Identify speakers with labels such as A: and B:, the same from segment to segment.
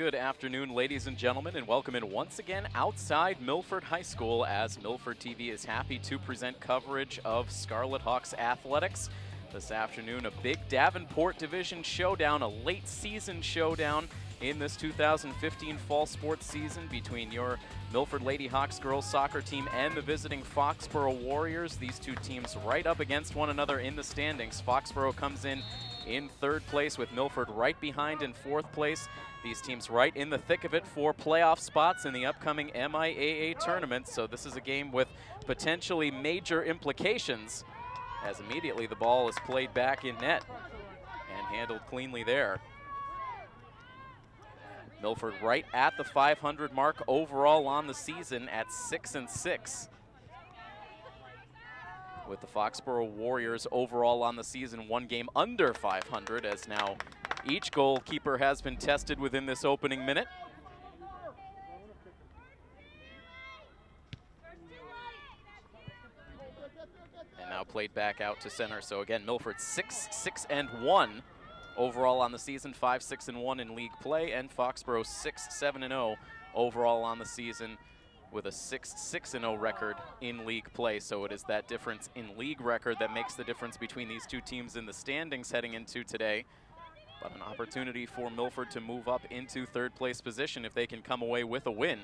A: Good afternoon, ladies and gentlemen, and welcome in once again outside Milford High School as Milford TV is happy to present coverage of Scarlet Hawks athletics. This afternoon, a big Davenport Division showdown, a late season showdown in this 2015 fall sports season between your Milford Lady Hawks girls soccer team and the visiting Foxboro Warriors. These two teams right up against one another in the standings. Foxboro comes in third place with Milford right behind in fourth place. These teams right in the thick of it for playoff spots in the upcoming MIAA tournament. So this is a game with potentially major implications as immediately the ball is played back in net and handled cleanly there. Milford right at the 500 mark overall on the season at 6-6. With the Foxboro Warriors overall on the season one game under 500, as now each goalkeeper has been tested within this opening minute. And now played back out to center. So again, Milford 6-6-1 overall on the season, 5-6-1 in league play, and Foxboro 6-7-0 overall on the season with a 6-6-0 record in league play. So it is that difference in league record that makes the difference between these two teams in the standings heading into today. But an opportunity for Milford to move up into third place position if they can come away with a win.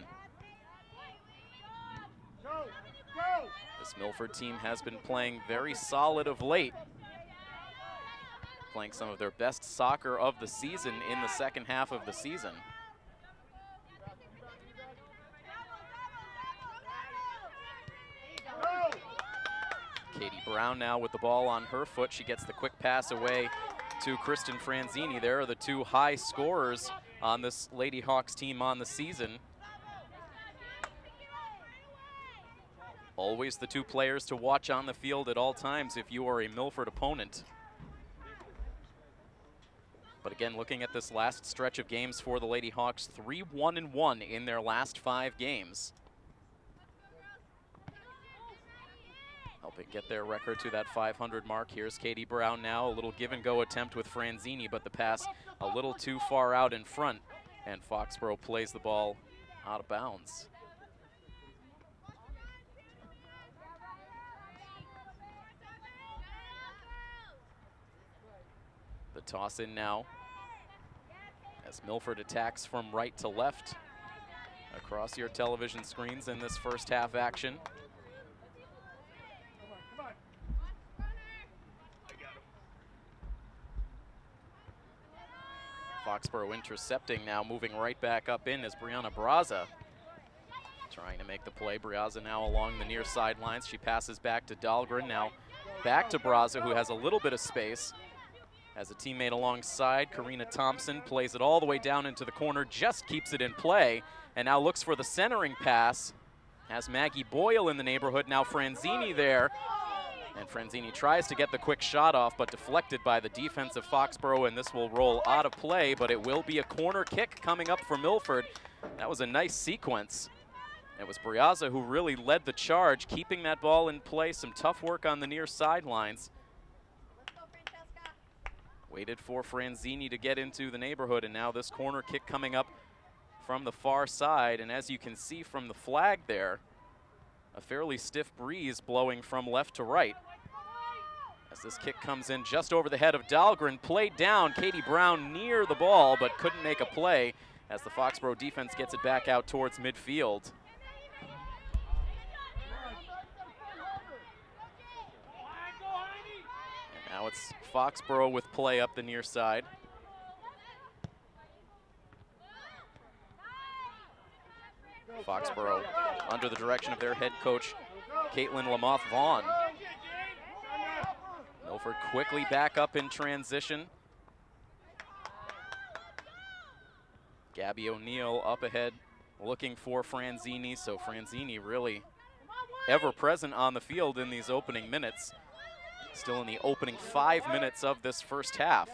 A: This Milford team has been playing very solid of late, playing some of their best soccer of the season in the second half of the season. Katie Brown now with the ball on her foot. She gets the quick pass away to Kristen Franzini. There are the two high scorers on this Lady Hawks team on the season. Always the two players to watch on the field at all times if you are a Milford opponent. But again, looking at this last stretch of games for the Lady Hawks, 3-1-1 in their last 5 games. Helping get their record to that 500 mark. Here's Katie Brown now, a little give and go attempt with Franzini, but the pass a little too far out in front, and Foxboro plays the ball out of bounds. The toss in now as Milford attacks from right to left across your television screens in this first half action. Foxboro intercepting now, moving right back up in as Brianna Braza trying to make the play. Braza now along the near sidelines. She passes back to Dahlgren, now back to Braza, who has a little bit of space. Has a teammate alongside, Karina Thompson, plays it all the way down into the corner, just keeps it in play, and now looks for the centering pass. Has Maggie Boyle in the neighborhood, now Franzini there. And Franzini tries to get the quick shot off, but deflected by the defense of Foxboro, and this will roll out of play, but it will be a corner kick coming up for Milford. That was a nice sequence. It was Briaza who really led the charge, keeping that ball in play. Some tough work on the near sidelines. Waited for Franzini to get into the neighborhood, and now this corner kick coming up from the far side. And as you can see from the flag there, a fairly stiff breeze blowing from left to right. As this kick comes in just over the head of Dahlgren, played down. Katie Brown near the ball, but couldn't make a play as the Foxboro defense gets it back out towards midfield. And now it's Foxboro with play up the near side. Foxboro under the direction of their head coach, Caitlin Lamoth Vaughn. Milford quickly back up in transition. Gabby O'Neill up ahead looking for Franzini, so Franzini really ever present on the field in these opening minutes. Still in the opening 5 minutes of this first half.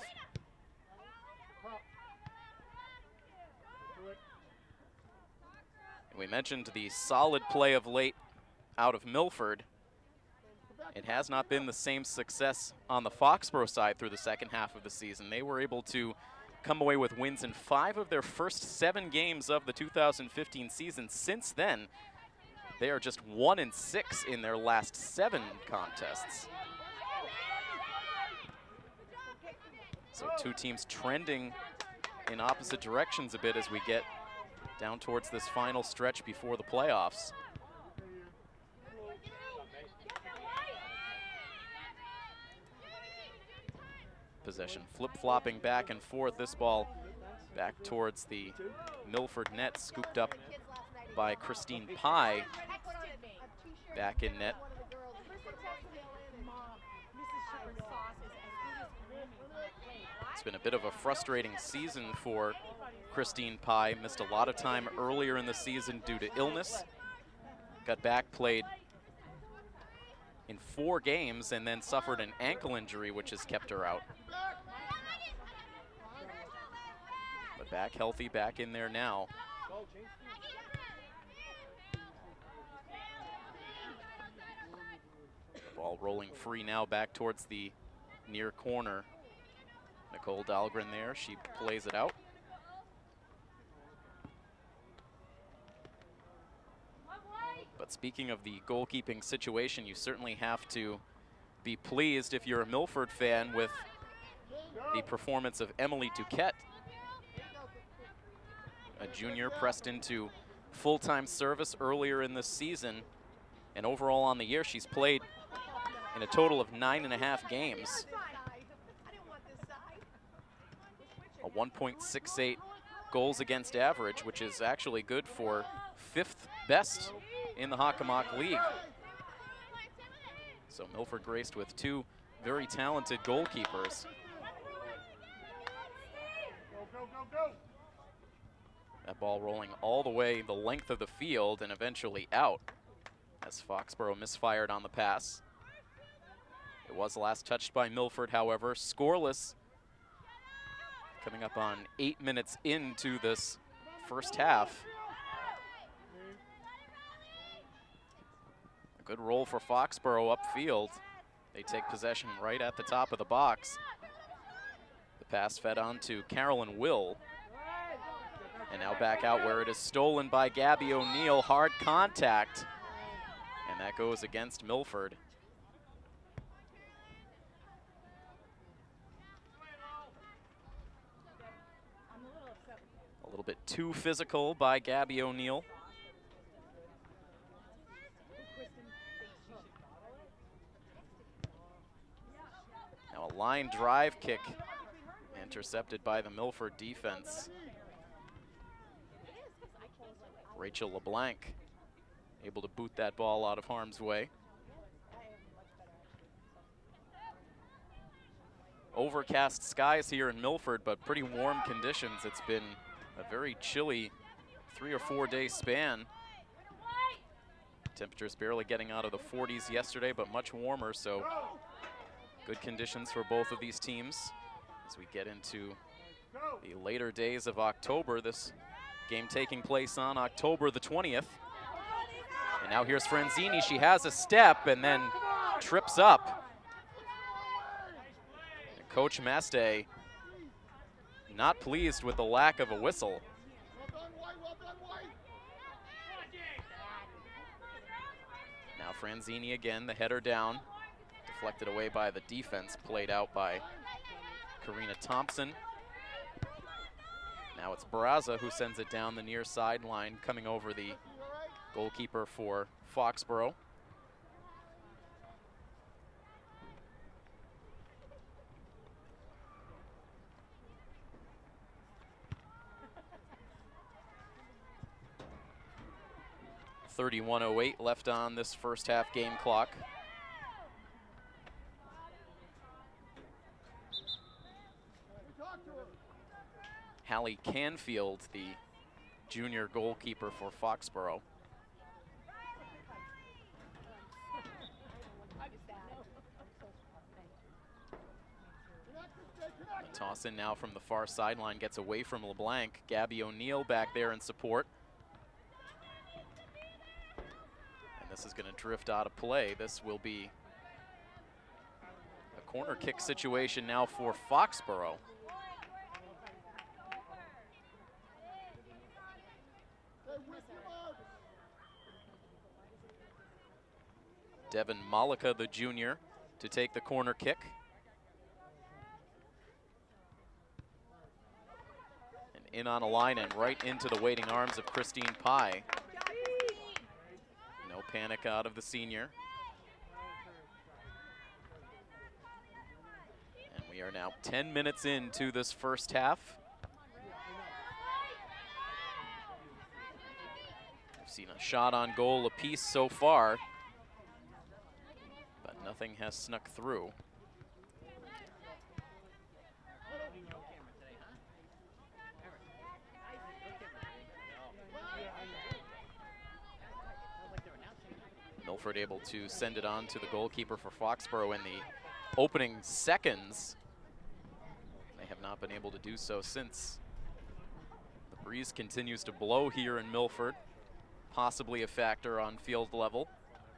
A: We mentioned the solid play of late out of Milford. It has not been the same success on the Foxboro side through the second half of the season. They were able to come away with wins in 5 of their first 7 games of the 2015 season. Since then, they are just 1-6 in their last 7 contests. So 2 teams trending in opposite directions a bit as we get down towards this final stretch before the playoffs. Possession flip-flopping back and forth. This ball back towards the Milford net, scooped up by Christine Pye. Back in net. It's been a bit of a frustrating season for Christine Pye. Missed a lot of time earlier in the season due to illness. Got back, played in 4 games, and then suffered an ankle injury, which has kept her out. But back healthy, back in there now. Ball rolling free now back towards the near corner. Nicole Dahlgren there, she plays it out. But speaking of the goalkeeping situation, you certainly have to be pleased if you're a Milford fan with the performance of Emily Duquette, a junior pressed into full-time service earlier in this season. And overall on the year, she's played in a total of 9.5 games. A 1.68 goals against average, which is actually good for 5th best in the Hockomock League. So Milford graced with 2 very talented goalkeepers. That ball rolling all the way the length of the field and eventually out as Foxboro misfired on the pass. It was last touched by Milford, however. Scoreless, coming up on 8 minutes into this first half. A good roll for Foxboro upfield. They take possession right at the top of the box. The pass fed on to Carolyn Will. And now back out where it is stolen by Gabby O'Neill. Hard contact. And that goes against Milford. A little bit too physical by Gabby O'Neill. Now a line drive kick intercepted by the Milford defense. Rachel LeBlanc able to boot that ball out of harm's way. Overcast skies here in Milford, but pretty warm conditions. It's been a very chilly 3 or 4 day span. Temperatures barely getting out of the 40s yesterday, but much warmer, so good conditions for both of these teams as we get into the later days of October. This game taking place on October the 20th. And now here's Franzini. She has a step and then trips up. And Coach Maste not pleased with the lack of a whistle. Now Franzini again, the header down. Deflected away by the defense, played out by Karina Thompson. Now it's Barraza who sends it down the near sideline, coming over the goalkeeper for Foxboro. .31:08 left on this first half game clock. Hallie Canfield, the junior goalkeeper for Foxboro. A toss in now from the far sideline, gets away from LeBlanc. Gabby O'Neill back there in support. And this is going to drift out of play. This will be a corner kick situation now for Foxboro. Devin Malika, the junior, to take the corner kick. And in on a line and right into the waiting arms of Christine Pye. No panic out of the senior. And we are now 10 minutes into this first half. We've seen a shot on goal apiece so far, but nothing has snuck through. Milford able to send it on to the goalkeeper for Foxboro in the opening seconds. They have not been able to do so since. The breeze continues to blow here in Milford, possibly a factor on field level.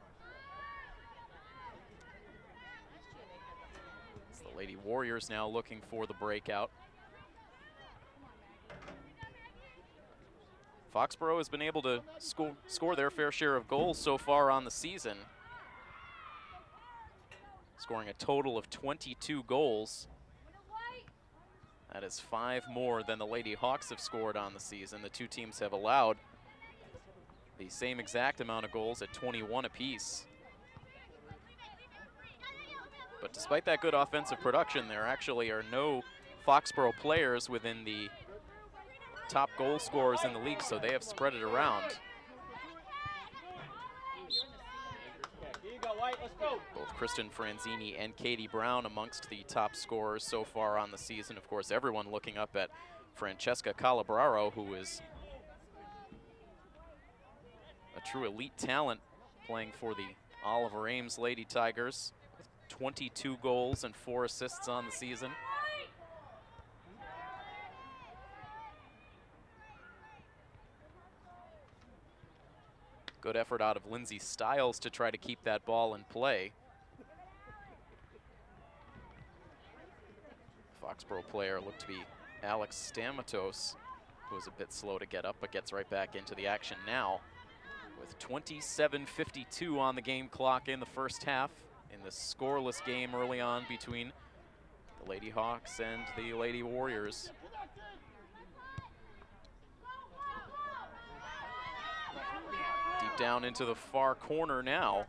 A: It's the Lady Warriors now looking for the breakout. Foxboro has been able to score their fair share of goals so far on the season, scoring a total of 22 goals. That is 5 more than the Lady Hawks have scored on the season. The two teams have allowed the same exact amount of goals at 21 apiece. But despite that good offensive production, there actually are no Foxboro players within the top goal scorers in the league, so they have spread it around. Both Kristen Franzini and Katie Brown amongst the top scorers so far on the season. Of course, everyone looking up at Francesca Calabraro, who is a true elite talent playing for the Oliver Ames Lady Tigers, with 22 goals and 4 assists on the season. Good effort out of Lindsay Stiles to try to keep that ball in play. Foxboro player looked to be Alex Stamatos, who was a bit slow to get up, but gets right back into the action now. With 27:52 on the game clock in the first half, in the scoreless game early on between the Lady Hawks and the Lady Warriors. Deep down into the far corner now.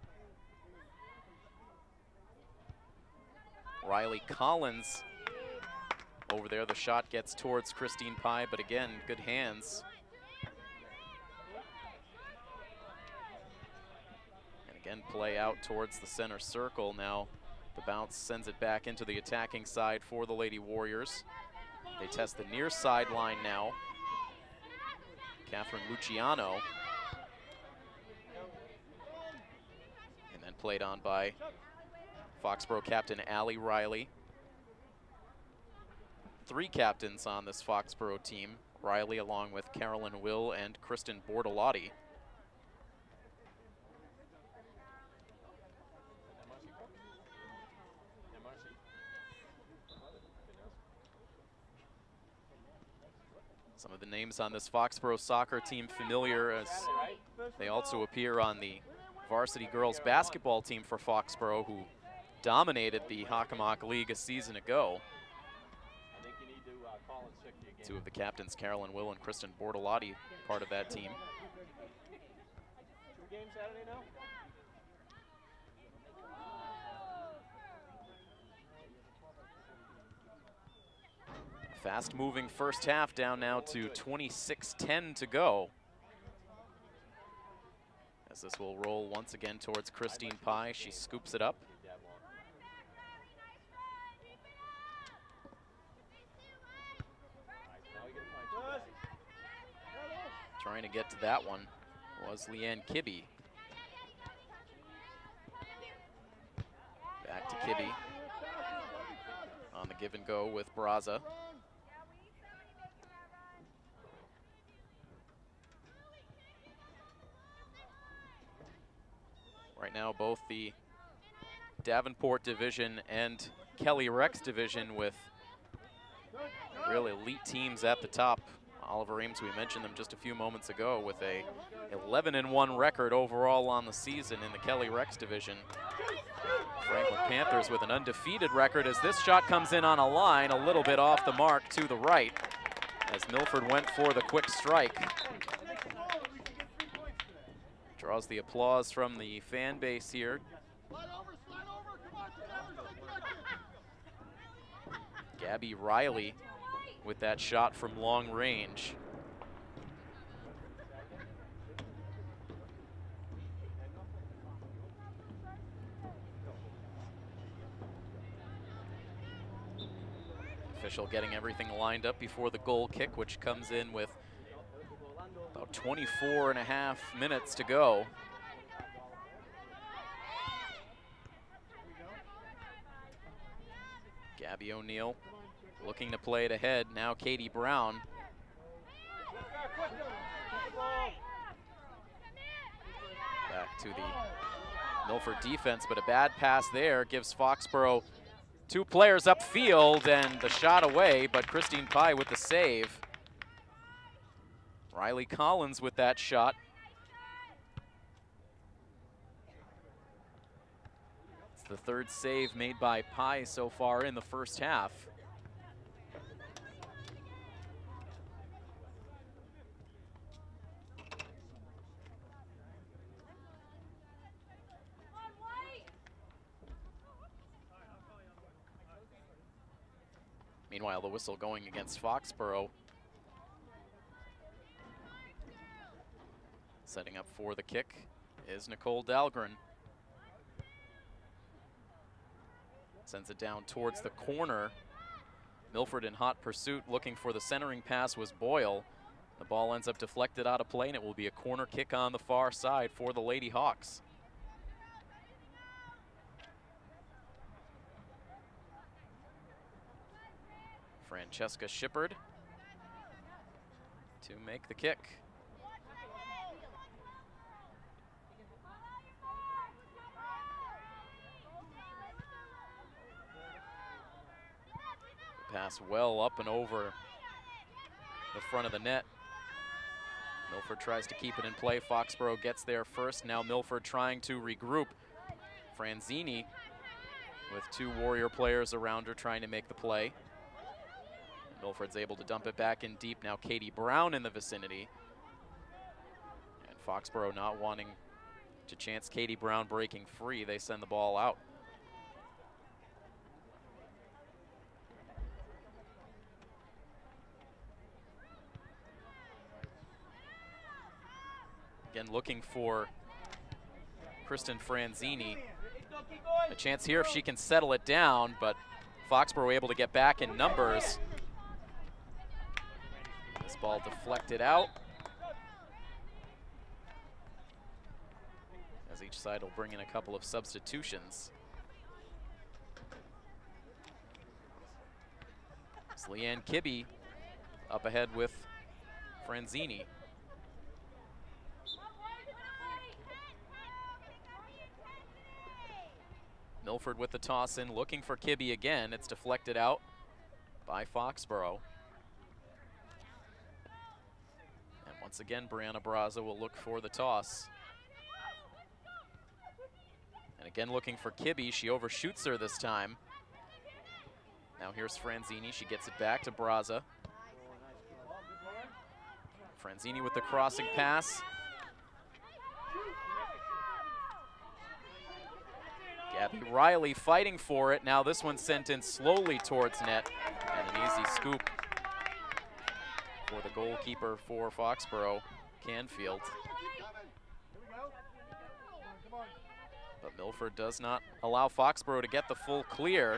A: Riley Collins over there. The shot gets towards Christine Pye, but again, good hands. And again, play out towards the center circle. Now the bounce sends it back into the attacking side for the Lady Warriors. They test the near sideline now. Catherine Luciano. And then played on by Foxboro captain Allie Riley. 3 captains on this Foxboro team. Riley along with Carolyn Will and Kristen Bortolotti. Some of the names on this Foxboro soccer team familiar, as they also appear on the varsity girls basketball team for Foxboro, who dominated the Hockomock League a season ago. 2 of the captains, Carolyn Will and Kristen Bortolotti, part of that team. Fast-moving first half, down now to 26:10 to go. As this will roll once again towards Christine Pye. She scoops it up. Trying to get to that one was Leanne Kibbe. Back to Kibbe. On the give and go with Braza. Right now, both the Davenport division and Kelly Rex division with real elite teams at the top. Oliver Ames, we mentioned them just a few moments ago, with a 11-1 record overall on the season in the Kelly Rex division. Franklin Panthers with an undefeated record as this shot comes in on a line a little bit off the mark to the right as Milford went for the quick strike. Draws the applause from the fan base here. Gabby Riley with that shot from long range. Official getting everything lined up before the goal kick, which comes in with about 24.5 minutes to go. Gabby O'Neill looking to play it ahead. Now Katie Brown. Back to the Milford defense, but a bad pass there gives Foxboro two players upfield and the shot away, but Christine Pye with the save. Riley Collins with that shot. It's the third save made by Pye so far in the first half. Meanwhile, the whistle going against Foxboro. Setting up for the kick is Nicole Dahlgren. Sends it down towards the corner. Milford in hot pursuit, looking for the centering pass was Boyle. The ball ends up deflected out of play, and it will be a corner kick on the far side for the Lady Hawks. Francesca Shippard to make the kick. Pass well up and over the front of the net. Milford tries to keep it in play. Foxboro gets there first. Now Milford trying to regroup. Franzini with two Warrior players around her trying to make the play. Milford's able to dump it back in deep. Now Katie Brown in the vicinity. And Foxboro not wanting to chance Katie Brown breaking free. They send the ball out. Again, looking for Kristen Franzini. A chance here if she can settle it down, but Foxboro able to get back in numbers. This ball deflected out. As each side will bring in a couple of substitutions. It's Leanne Kibbe up ahead with Franzini. Milford with the toss in, looking for Kibbe again. It's deflected out by Foxboro. And once again, Brianna Braza will look for the toss. And again, looking for Kibbe. She overshoots her this time. Now here's Franzini. She gets it back to Braza. Franzini with the crossing pass. Gabby Riley fighting for it. Now this one sent in slowly towards net. And an easy scoop for the goalkeeper for Foxboro, Canfield. But Milford does not allow Foxboro to get the full clear.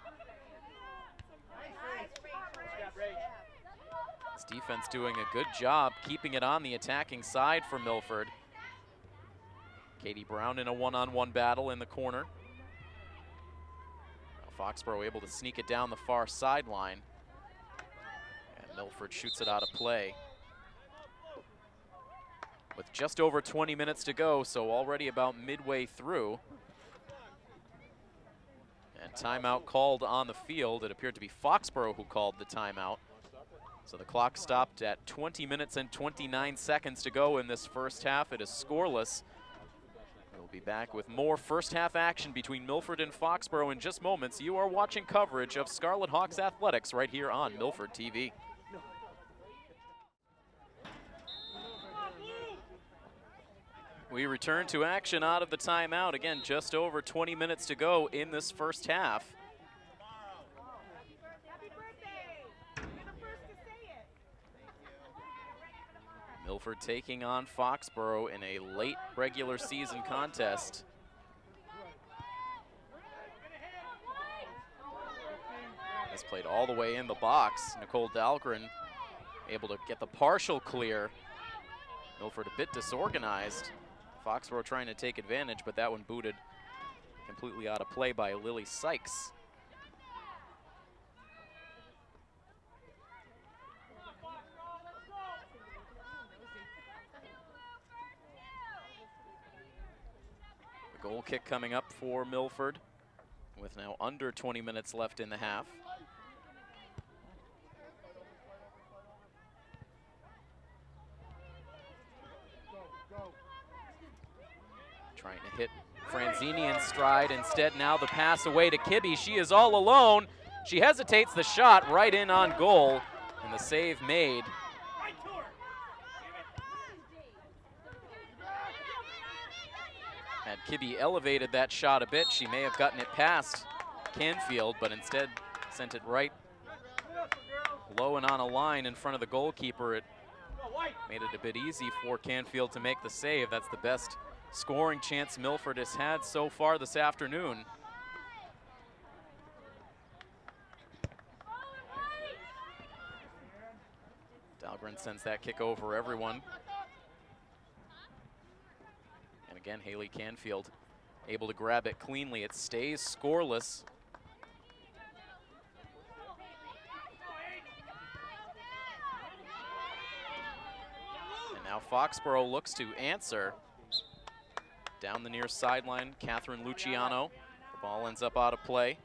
A: This defense doing a good job keeping it on the attacking side for Milford. Katie Brown in a one-on-one battle in the corner. Foxboro able to sneak it down the far sideline. And Milford shoots it out of play. With just over 20 minutes to go, so already about midway through. And timeout called on the field. It appeared to be Foxboro who called the timeout. So the clock stopped at 20 minutes and 29 seconds to go in this first half. It is scoreless. We'll be back with more first half action between Milford and Foxboro in just moments. You are watching coverage of Scarlet Hawks athletics right here on Milford TV. We return to action out of the timeout. Again, just over 20 minutes to go in this first half. Milford taking on Foxboro in a late regular season contest. Has played all the way in the box. Nicole Dahlgren able to get the partial clear. Milford a bit disorganized. Foxboro trying to take advantage, but that one booted completely out of play by Lily Sykes. The goal kick coming up for Milford with now under 20 minutes left in the half. Trying to hit Franzini in stride. Instead, now the pass away to Kibbe. She is all alone. She hesitates, the shot right in on goal, and the save made. Had Kibbe elevated that shot a bit, she may have gotten it past Canfield, but instead sent it right low and on a line in front of the goalkeeper. It made it a bit easy for Canfield to make the save. That's the best scoring chance Milford has had so far this afternoon. Dahlgren sends that kick over everyone. And again, Haley Canfield able to grab it cleanly. It stays scoreless. And now Foxboro looks to answer. Down the near sideline, Catherine Luciano. The ball ends up out of play.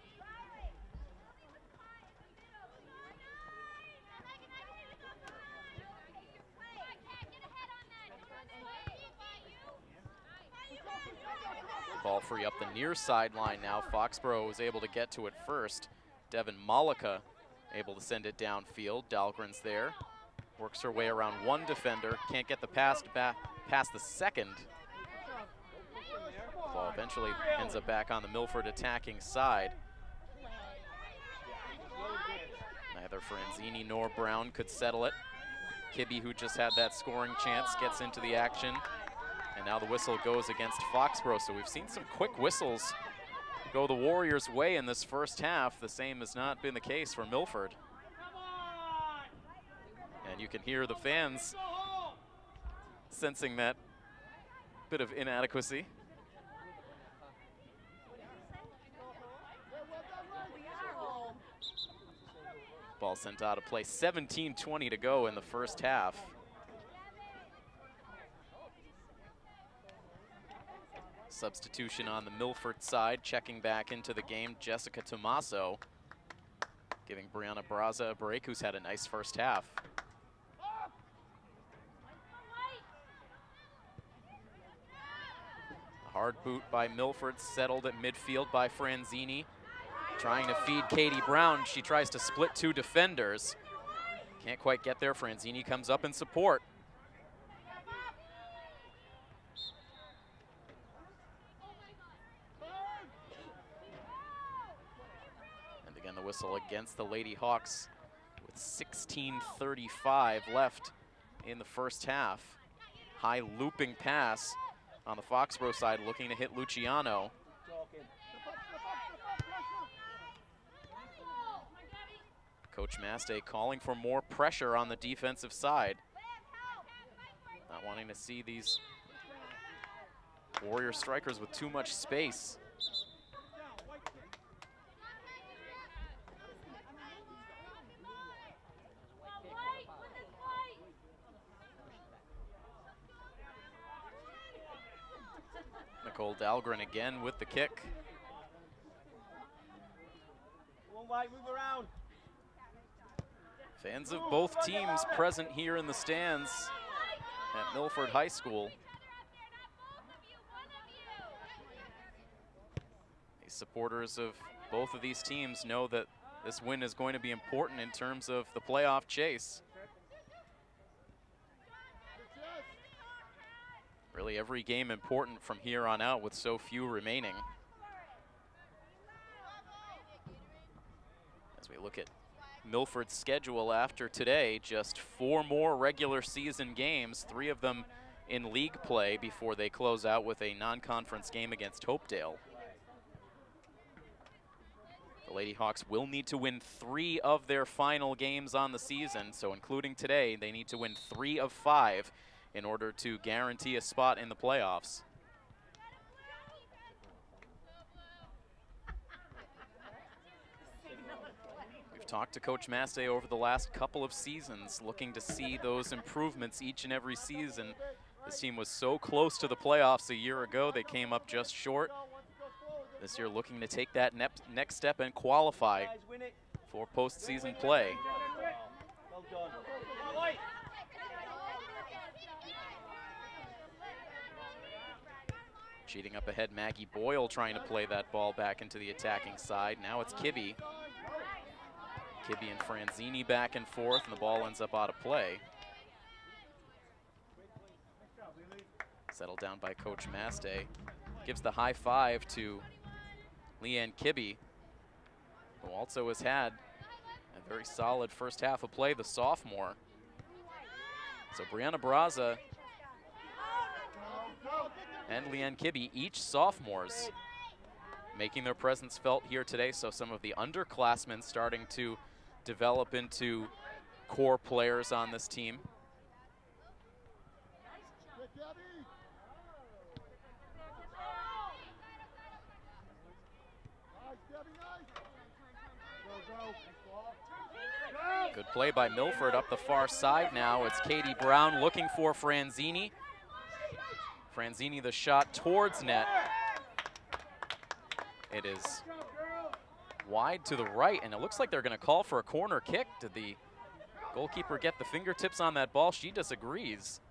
A: Ball free up the near sideline now. Foxboro was able to get to it first. Devin Malika able to send it downfield. Dahlgren's there. Works her way around one defender. Can't get the pass past the second. Ball eventually ends up back on the Milford attacking side. Neither Franzini nor Brown could settle it. Kibbe, who just had that scoring chance, gets into the action. And now the whistle goes against Foxboro. So we've seen some quick whistles go the Warriors' way in this first half. The same has not been the case for Milford. And you can hear the fans sensing that bit of inadequacy. Ball sent out of play. 17:20 to go in the first half. Substitution on the Milford side, checking back into the game, Jessica Tomaso, giving Brianna Braza a break, who's had a nice first half. A hard boot by Milford, settled at midfield by Franzini. Trying to feed Katie Brown. She tries to split two defenders. Can't quite get there. Franzini comes up in support. And again, the whistle against the Lady Hawks with 16:35 left in the first half. High looping pass on the Foxboro side, looking to hit Luciano. Coach Maste calling for more pressure on the defensive side. Not wanting to see these Warrior strikers with too much space. Nicole Dahlgren again with the kick.
B: Move around.
A: Fans of both teams present here in the stands at Milford High School. The supporters of both of these teams know that this win is going to be important in terms of the playoff chase. Really every game important from here on out with so few remaining. As we look at Milford's schedule after today, just 4 more regular season games, 3 of them in league play before they close out with a non-conference game against Hopedale. The Lady Hawks will need to win 3 of their final games on the season, so including today, they need to win 3 of 5 in order to guarantee a spot in the playoffs. We've talked to Coach Massey over the last couple of seasons, looking to see those improvements each and every season. This team was so close to the playoffs a year ago, they came up just short. This year looking to take that next step and qualify for postseason play. Cheating up ahead, Maggie Boyle trying to play that ball back into the attacking side. Now it's Kibbe. Kibbe and Franzini back and forth, and the ball ends up out of play. Settled down by Coach Maste. Gives the high five to Leanne Kibbe, who also has had a very solid first half of play, the sophomore. So Brianna Braza and Leanne Kibbe, each sophomores, making their presence felt here today. So some of the underclassmen starting to develop into core players on this team. Good play by Milford up the far side now. It's Katie Brown looking for Franzini. Franzini the shot towards net. It is wide to the right, and it looks like they're going to call for a corner kick. Did the goalkeeper get the fingertips on that ball? She disagrees.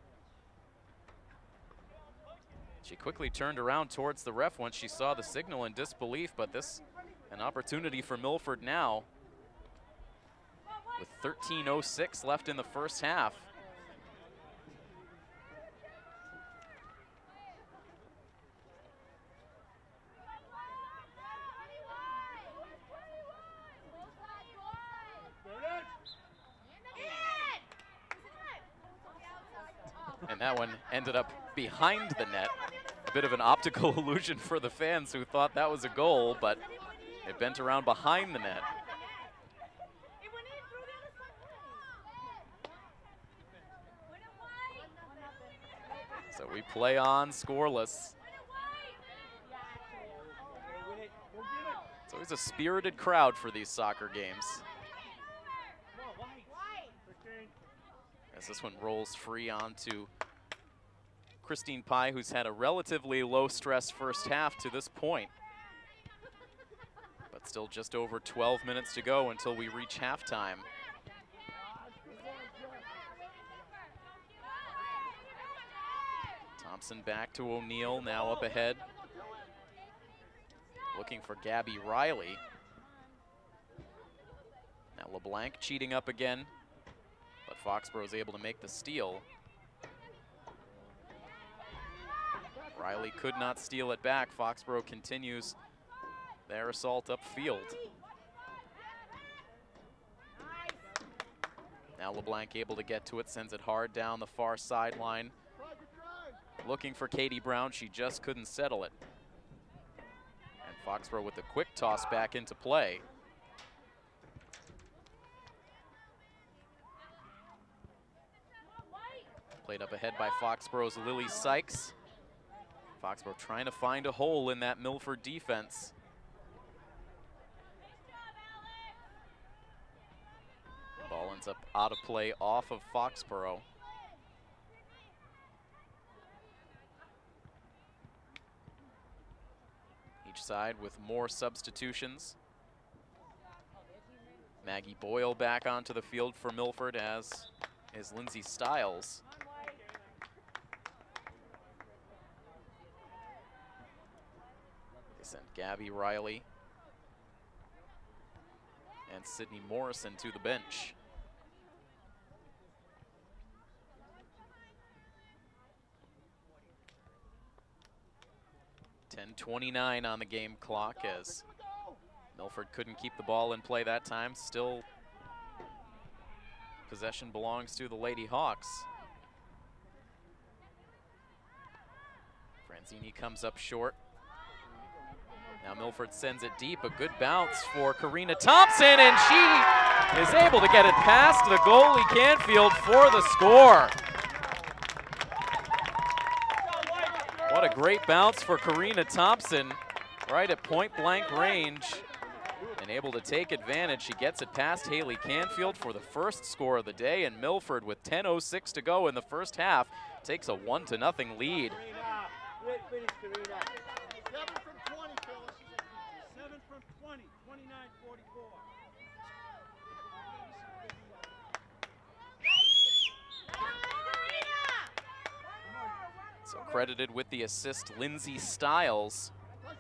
A: She quickly turned around towards the ref once she saw the signal in disbelief, but this an opportunity for Milford now with 13:06 left in the first half. And that one ended up behind the net. A bit of an optical illusion for the fans who thought that was a goal, but it bent around behind the net. So we play on scoreless. It's always a spirited crowd for these soccer games. As this one rolls free onto Christine Pye, who's had a relatively low-stress first half to this point. But still just over 12 minutes to go until we reach halftime. Thompson back to O'Neill, now up ahead. Looking for Gabby Riley. Now LeBlanc cheating up again, but Foxborough is able to make the steal. Riley could not steal it back. Foxborough continues their assault upfield. Now LeBlanc able to get to it, sends it hard down the far sideline. Looking for Katie Brown, she just couldn't settle it. And Foxborough with a quick toss back into play. Played up ahead by Foxborough's Lily Sykes. Foxborough trying to find a hole in that Milford defense. Ball ends up out of play off of Foxborough. Each side with more substitutions. Maggie Boyle back onto the field for Milford, as is Lindsay Stiles. They sent Gabby Riley and Sydney Morrison to the bench. .29 on the game clock as Milford couldn't keep the ball in play that time. Still, possession belongs to the Lady Hawks. Franzini comes up short. Now Milford sends it deep, a good bounce for Karina Thompson, and she is able to get it past the goalie Canfield for the score. What a great bounce for Karina Thompson, right at point-blank range, and able to take advantage. She gets it past Haley Canfield for the first score of the day, and Milford, with 10:06 to go in the first half, takes a 1-0 lead.
B: Great finish, Karina. 7 from 20, Phyllis. 7 from 20, 29-44.
A: So credited with the assist, Lindsay Stiles.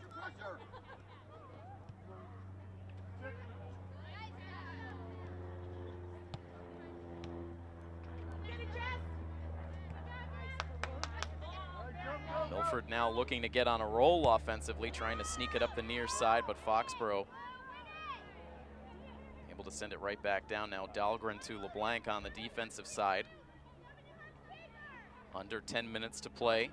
A: Milford now looking to get on a roll offensively, trying to sneak it up the near side, but Foxboro able to send it right back down. Now Dahlgren to LeBlanc on the defensive side. Under 10 minutes to play.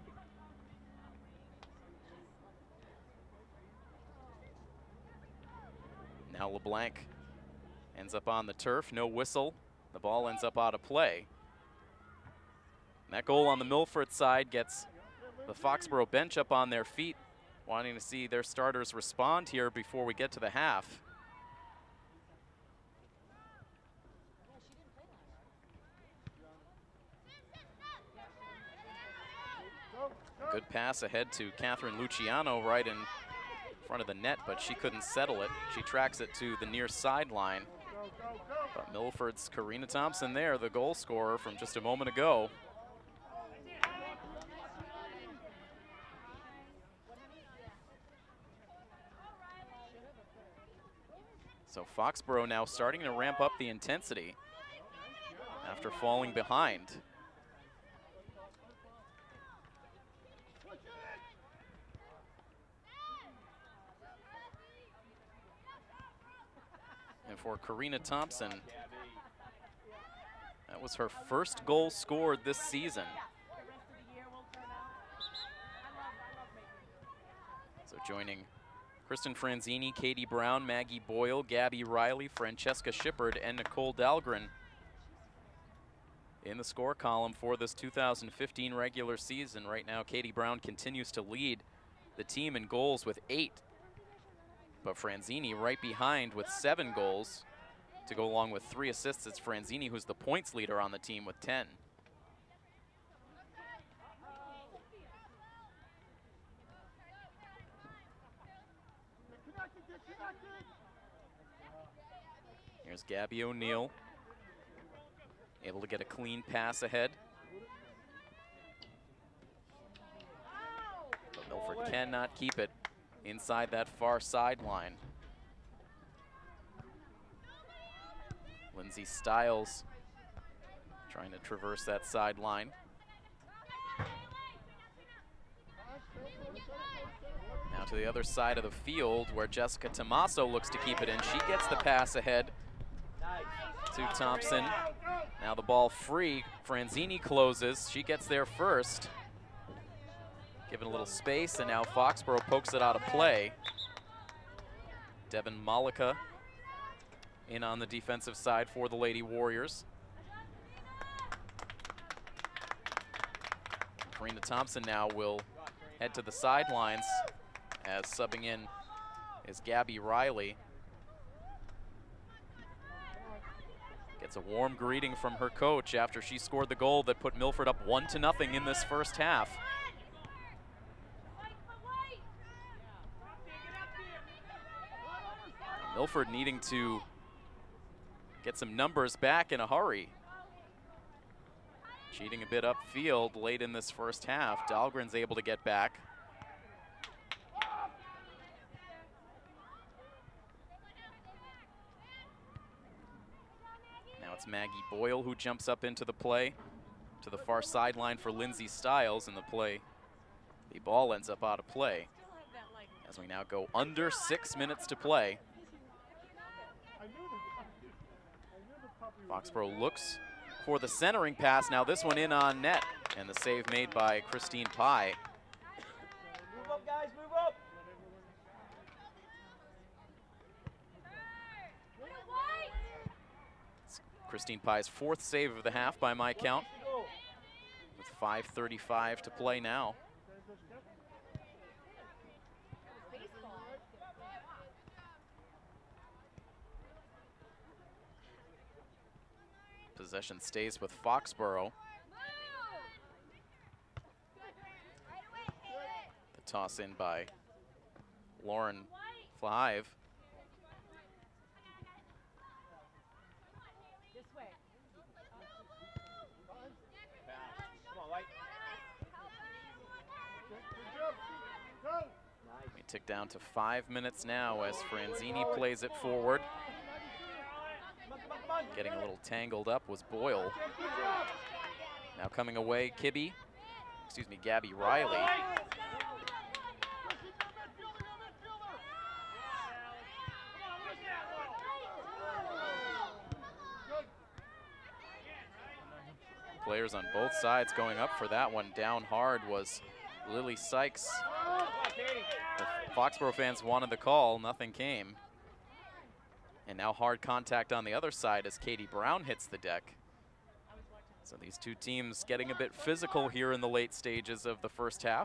A: Now LeBlanc ends up on the turf, no whistle. The ball ends up out of play. And that goal on the Milford side gets the Foxboro bench up on their feet, wanting to see their starters respond here before we get to the half. A good pass ahead to Catherine Luciano right in front of the net, but she couldn't settle it. She tracks it to the near sideline. But Milford's Karina Thompson there, the goal scorer from just a moment ago. So Foxboro now starting to ramp up the intensity after falling behind. And for Karina Thompson, that was her first goal scored this season. So joining Kristen Franzini, Katie Brown, Maggie Boyle, Gabby Riley, Francesca Shippard, and Nicole Dahlgren in the score column for this 2015 regular season. Right now, Katie Brown continues to lead the team in goals with 8. But Franzini right behind with 7 goals to go along with 3 assists. It's Franzini who's the points leader on the team with 10. Here's Gabby O'Neill, able to get a clean pass ahead. But Milford cannot keep it inside that far sideline. Lindsay Stiles trying to traverse that sideline. Now to the other side of the field where Jessica Tomaso looks to keep it in. She gets the pass ahead to Thompson. Now the ball free. Franzini closes. She gets there first. Given a little space, and now Foxboro pokes it out of play. Devin Malika in on the defensive side for the Lady Warriors. Karina Thompson now will head to the sidelines, as subbing in is Gabby Riley. Gets a warm greeting from her coach after she scored the goal that put Milford up 1-0 in this first half. Milford needing to get some numbers back in a hurry. Cheating a bit upfield late in this first half. Dahlgren's able to get back. Now it's Maggie Boyle who jumps up into the play to the far sideline for Lindsay Stiles in the play. The ball ends up out of play as we now go under 6 minutes to play. Foxborough looks for the centering pass. Now this one in on net, and the save made by Christine Pye.
B: Move up, guys, move up.
A: It's Christine Pye's 4th save of the half by my count, with 5:35 to play now. Possession stays with Foxborough. The toss in by Lauren Flive. We tick down to 5 minutes now as Franzini plays it forward. Getting a little tangled up was Boyle. Now coming away, Gabby Riley. Players on both sides going up for that one. Down hard was Lily Sykes. The Foxborough fans wanted the call, nothing came. And now hard contact on the other side as Katie Brown hits the deck. So these two teams getting a bit physical here in the late stages of the first half.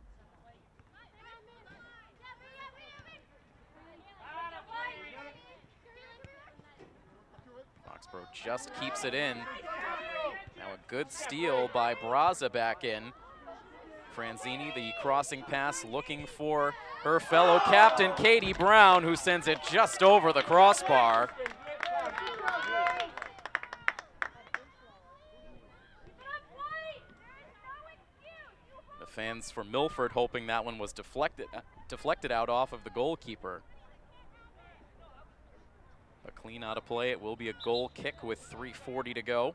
A: Foxborough just keeps it in. Now a good steal by Braza back in. Franzini, the crossing pass, looking for her fellow captain, Katie Brown, who sends it just over the crossbar. The fans from Milford hoping that one was deflected out off of the goalkeeper. A clean out of play. It will be a goal kick with 3:40 to go.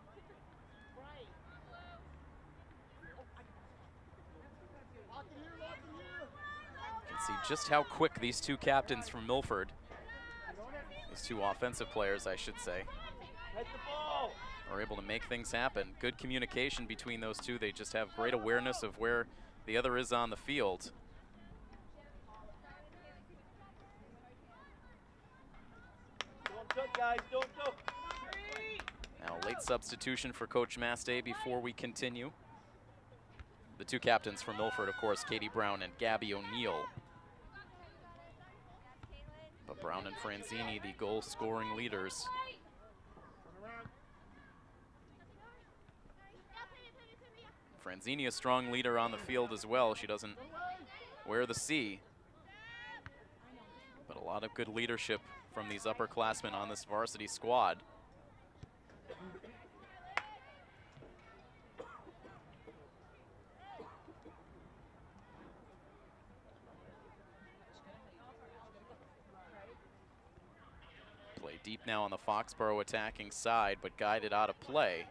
A: See just how quick these two captains from Milford, these two offensive players, I should say, are able to make things happen. Good communication between those two. They just have great awareness of where the other is on the field. Now late substitution for Coach Mastay before we continue. The two captains from Milford, of course, Katie Brown and Gabby O'Neill. But Brown and Franzini, the goal-scoring leaders. Franzini, a strong leader on the field as well. She doesn't wear the C. But a lot of good leadership from these upperclassmen on this varsity squad. Deep now on the Foxborough attacking side, but guided out of play.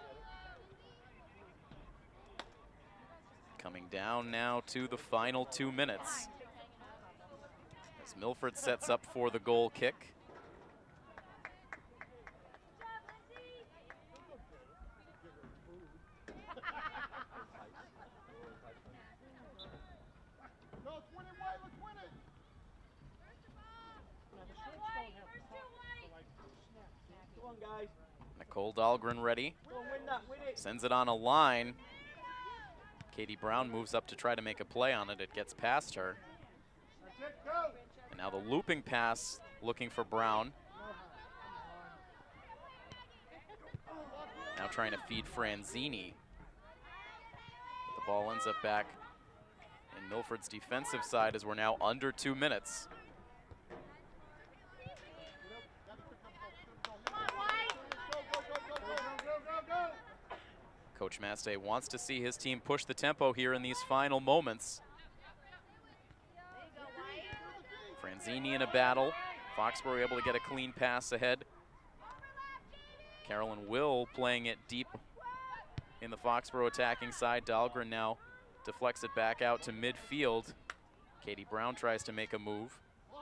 A: Coming down now to the final 2 minutes. As Milford sets up for the goal kick. Nicole Dahlgren ready. Sends it on a line. Katie Brown moves up to try to make a play on it. It gets past her. And now the looping pass looking for Brown. Now trying to feed Franzini. But the ball ends up back in Milford's defensive side as we're now under 2 minutes. Coach Maste wants to see his team push the tempo here in these final moments. Franzini in a battle. Foxboro able to get a clean pass ahead. Carolyn Will playing it deep in the Foxboro attacking side. Dahlgren now deflects it back out to midfield. Katie Brown tries to make a move.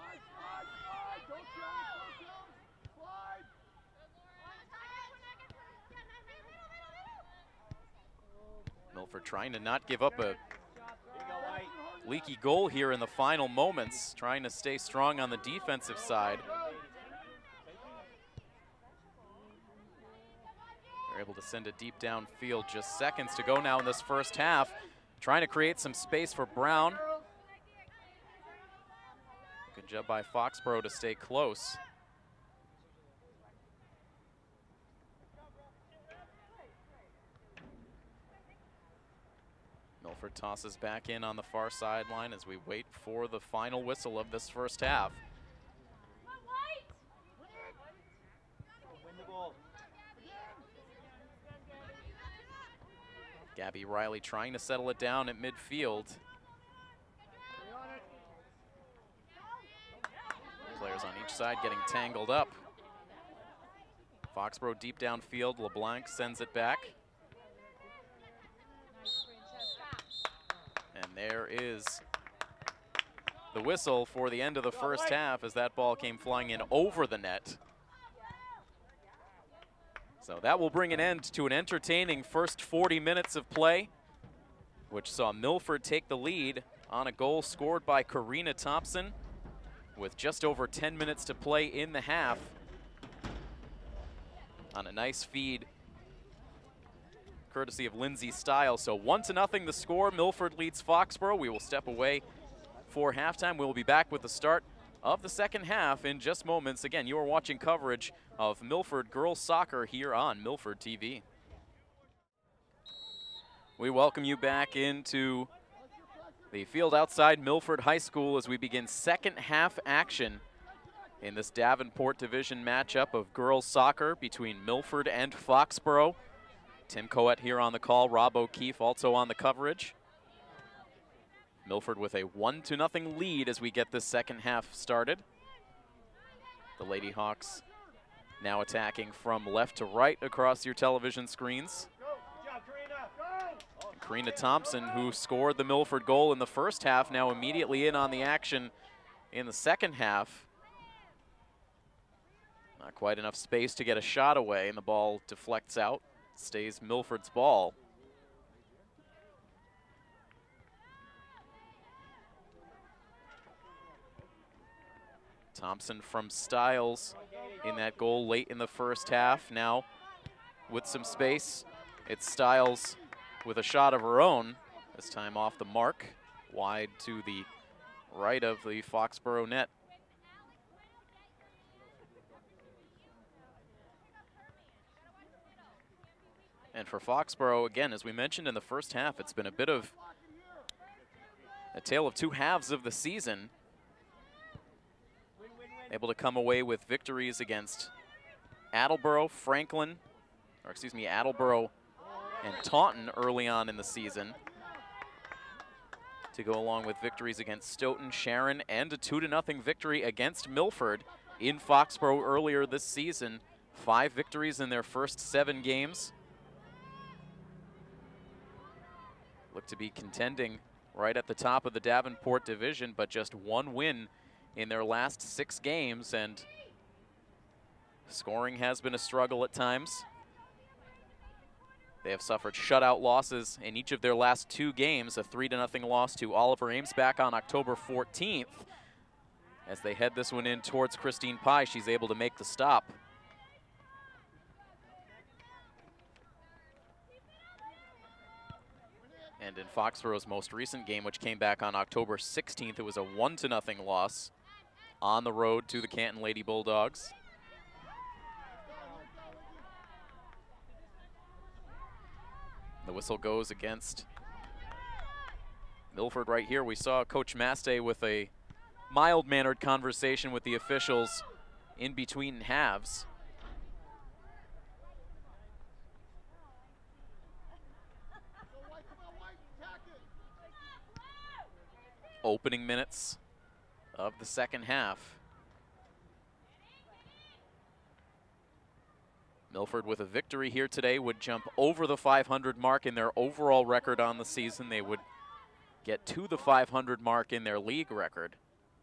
A: Milford trying to not give up a leaky goal here in the final moments, trying to stay strong on the defensive side. They're able to send it deep downfield, just seconds to go now in this first half. Trying to create some space for Brown. Good job by Foxboro to stay close. Milford tosses back in on the far sideline as we wait for the final whistle of this first half. Gabby Riley trying to settle it down at midfield. Players on each side getting tangled up. Foxboro deep downfield. LeBlanc sends it back. And there is the whistle for the end of the first half as that ball came flying in over the net. So that will bring an end to an entertaining first 40 minutes of play, which saw Milford take the lead on a goal scored by Karina Thompson with just over 10 minutes to play in the half on a nice feed courtesy of Lindsay Stiles. So 1-0 the score. Milford leads Foxboro. We will step away for halftime. We'll be back with the start of the second half in just moments. Again, you are watching coverage of Milford girls soccer here on Milford TV. We welcome you back into the field outside Milford High School as we begin second half action in this Davenport Division matchup of girls soccer between Milford and Foxboro. Tim Coet here on the call, Rob O'Keefe also on the coverage. Milford with a 1-0 lead as we get this second half started. The Lady Hawks now attacking from left to right across your television screens. And Karina Thompson, who scored the Milford goal in the first half, now immediately in on the action in the second half. Not quite enough space to get a shot away, and the ball deflects out. Stays Milford's ball. Thompson from Stiles in that goal late in the first half. Now with some space, it's Stiles with a shot of her own, this time off the mark, wide to the right of the Foxboro net. And for Foxboro, again, as we mentioned in the first half, it's been a bit of a tale of two halves of the season. Able to come away with victories against Attleboro, Attleboro and Taunton early on in the season, to go along with victories against Stoughton, Sharon, and a 2-0 victory against Milford in Foxboro earlier this season. 5 victories in their first 7 games. Look to be contending right at the top of the Davenport division, but just 1 win in their last 6 games, and scoring has been a struggle at times. They have suffered shutout losses in each of their last 2 games, a 3-0 loss to Oliver Ames back on October 14th. As they head this one in towards Christine Pye, she's able to make the stop. And in Foxboro's most recent game, which came back on October 16th, it was a 1-0 loss on the road to the Canton Lady Bulldogs. The whistle goes against Milford right here. We saw Coach Maste with a mild-mannered conversation with the officials in between halves. opening minutes of the second half. Milford with a victory here today would jump over the 500 mark in their overall record on the season. They would get to the 500 mark in their league record.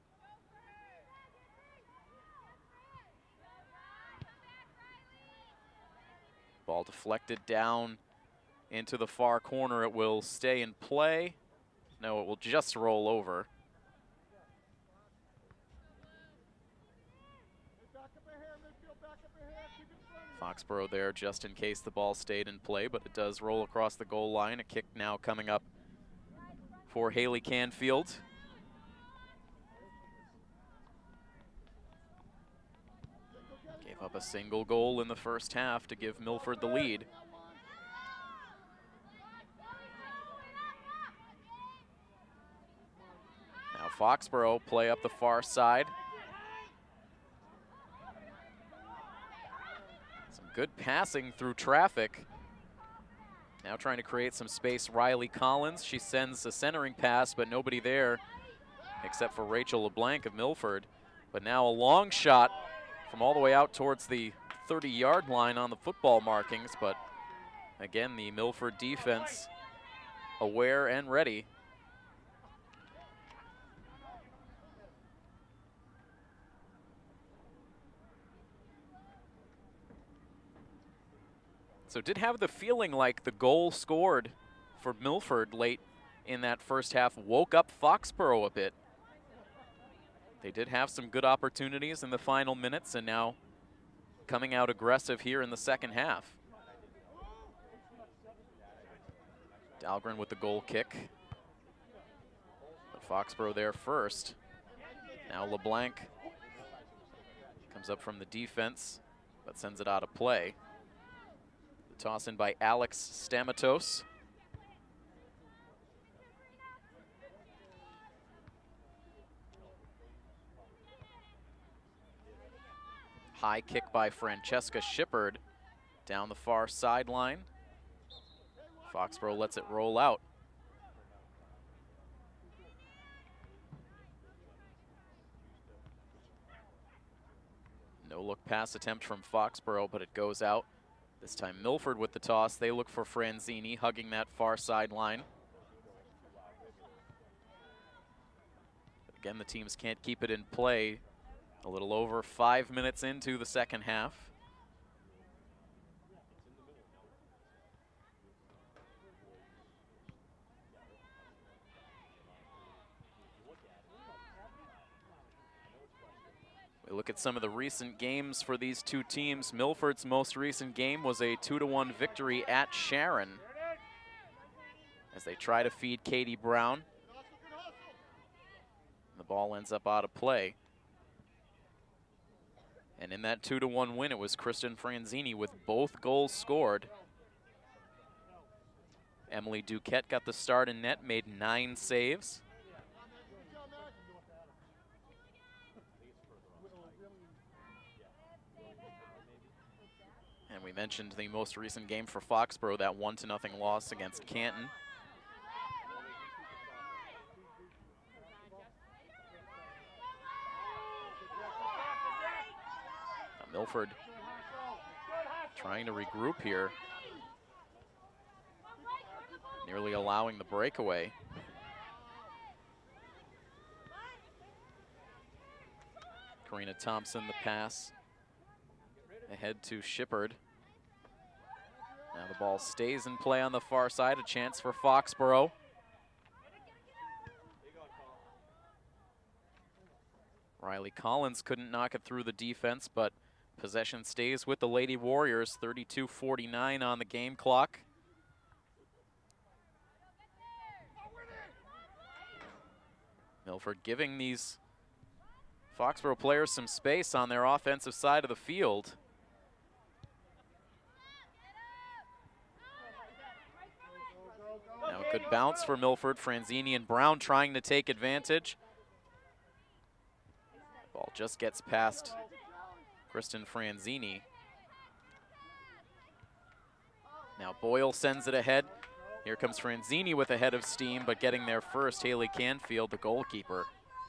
A: Ball deflected down into the far corner. It will stay in play. No, it will just roll over. Foxboro there just in case the ball stayed in play, but it does roll across the goal line. A kick now coming up for Haley Canfield. Gave up a single goal in the first half to give Milford the lead. Now Foxboro play up the far side. Good passing through traffic. Now trying to create some space, Riley Collins. She sends a centering pass, but nobody there except for Rachel LeBlanc of Milford. But now a long shot from all the way out towards the 30-yard line on the football markings. But again, the Milford defense aware and ready. So did have the feeling like the goal scored for Milford late in that first half woke up Foxboro a bit. They did have some good opportunities in the final minutes, and now coming out aggressive here in the second half. Dahlgren with the goal kick. But Foxboro there first. Now LeBlanc comes up from the defense, but sends it out of play. Toss in by Alex Stamatos. High kick by Francesca Shippard down the far sideline. Foxboro lets it roll out. No look pass attempt from Foxboro, but it goes out. This time Milford with the toss. They look for Franzini hugging that far sideline. Again, the teams can't keep it in play. A little over 5 minutes into the second half. We look at some of the recent games for these two teams. Milford's most recent game was a 2-1 victory at Sharon as they try to feed Katie Brown. The ball ends up out of play. And in that 2-1 win, it was Kristen Franzini with both goals scored. Emily Duquette got the start in net, made 9 saves. And we mentioned the most recent game for Foxboro, that 1-0 loss against Canton. Milford trying to regroup here, nearly allowing the breakaway. Karina Thompson the pass ahead to Shippard. Now the ball stays in play on the far side, a chance for Foxboro. Riley Collins couldn't knock it through the defense, but possession stays with the Lady Warriors, 32:49 on the game clock. Milford giving these Foxboro players some space on their offensive side of the field. Now a good bounce for Milford. Franzini and Brown trying to take advantage. Ball just gets past Kristen Franzini. Now Boyle sends it ahead. Here comes Franzini with a head of steam, but getting there first, Haley Canfield, the goalkeeper.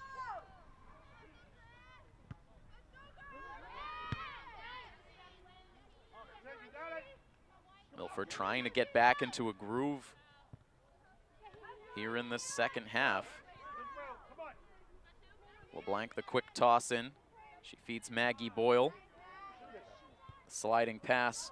A: Milford trying to get back into a groove here in the second half. LeBlanc, the quick toss in. She feeds Maggie Boyle. Sliding pass.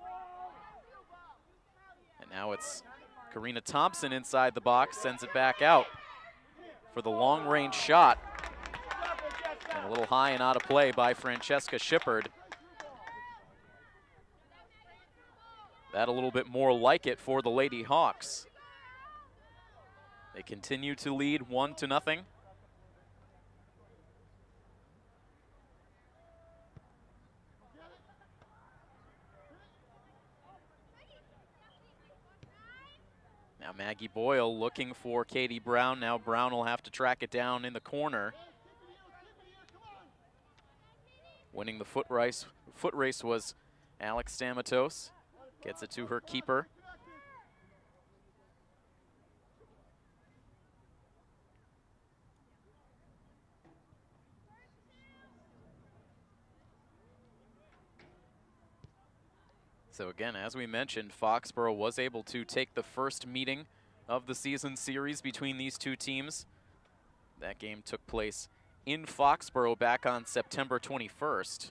A: And now it's Karina Thompson inside the box, sends it back out for the long range shot. And a little high and out of play by Francesca Shippard. That a little bit more like it for the Lady Hawks. They continue to lead 1-0. Now Maggie Boyle looking for Katie Brown. Now Brown will have to track it down in the corner. Winning the foot race was Alex Stamatos. Gets it to her keeper. So again, as we mentioned, Foxboro was able to take the first meeting of the season series between these two teams. That game took place in Foxboro back on September 21st.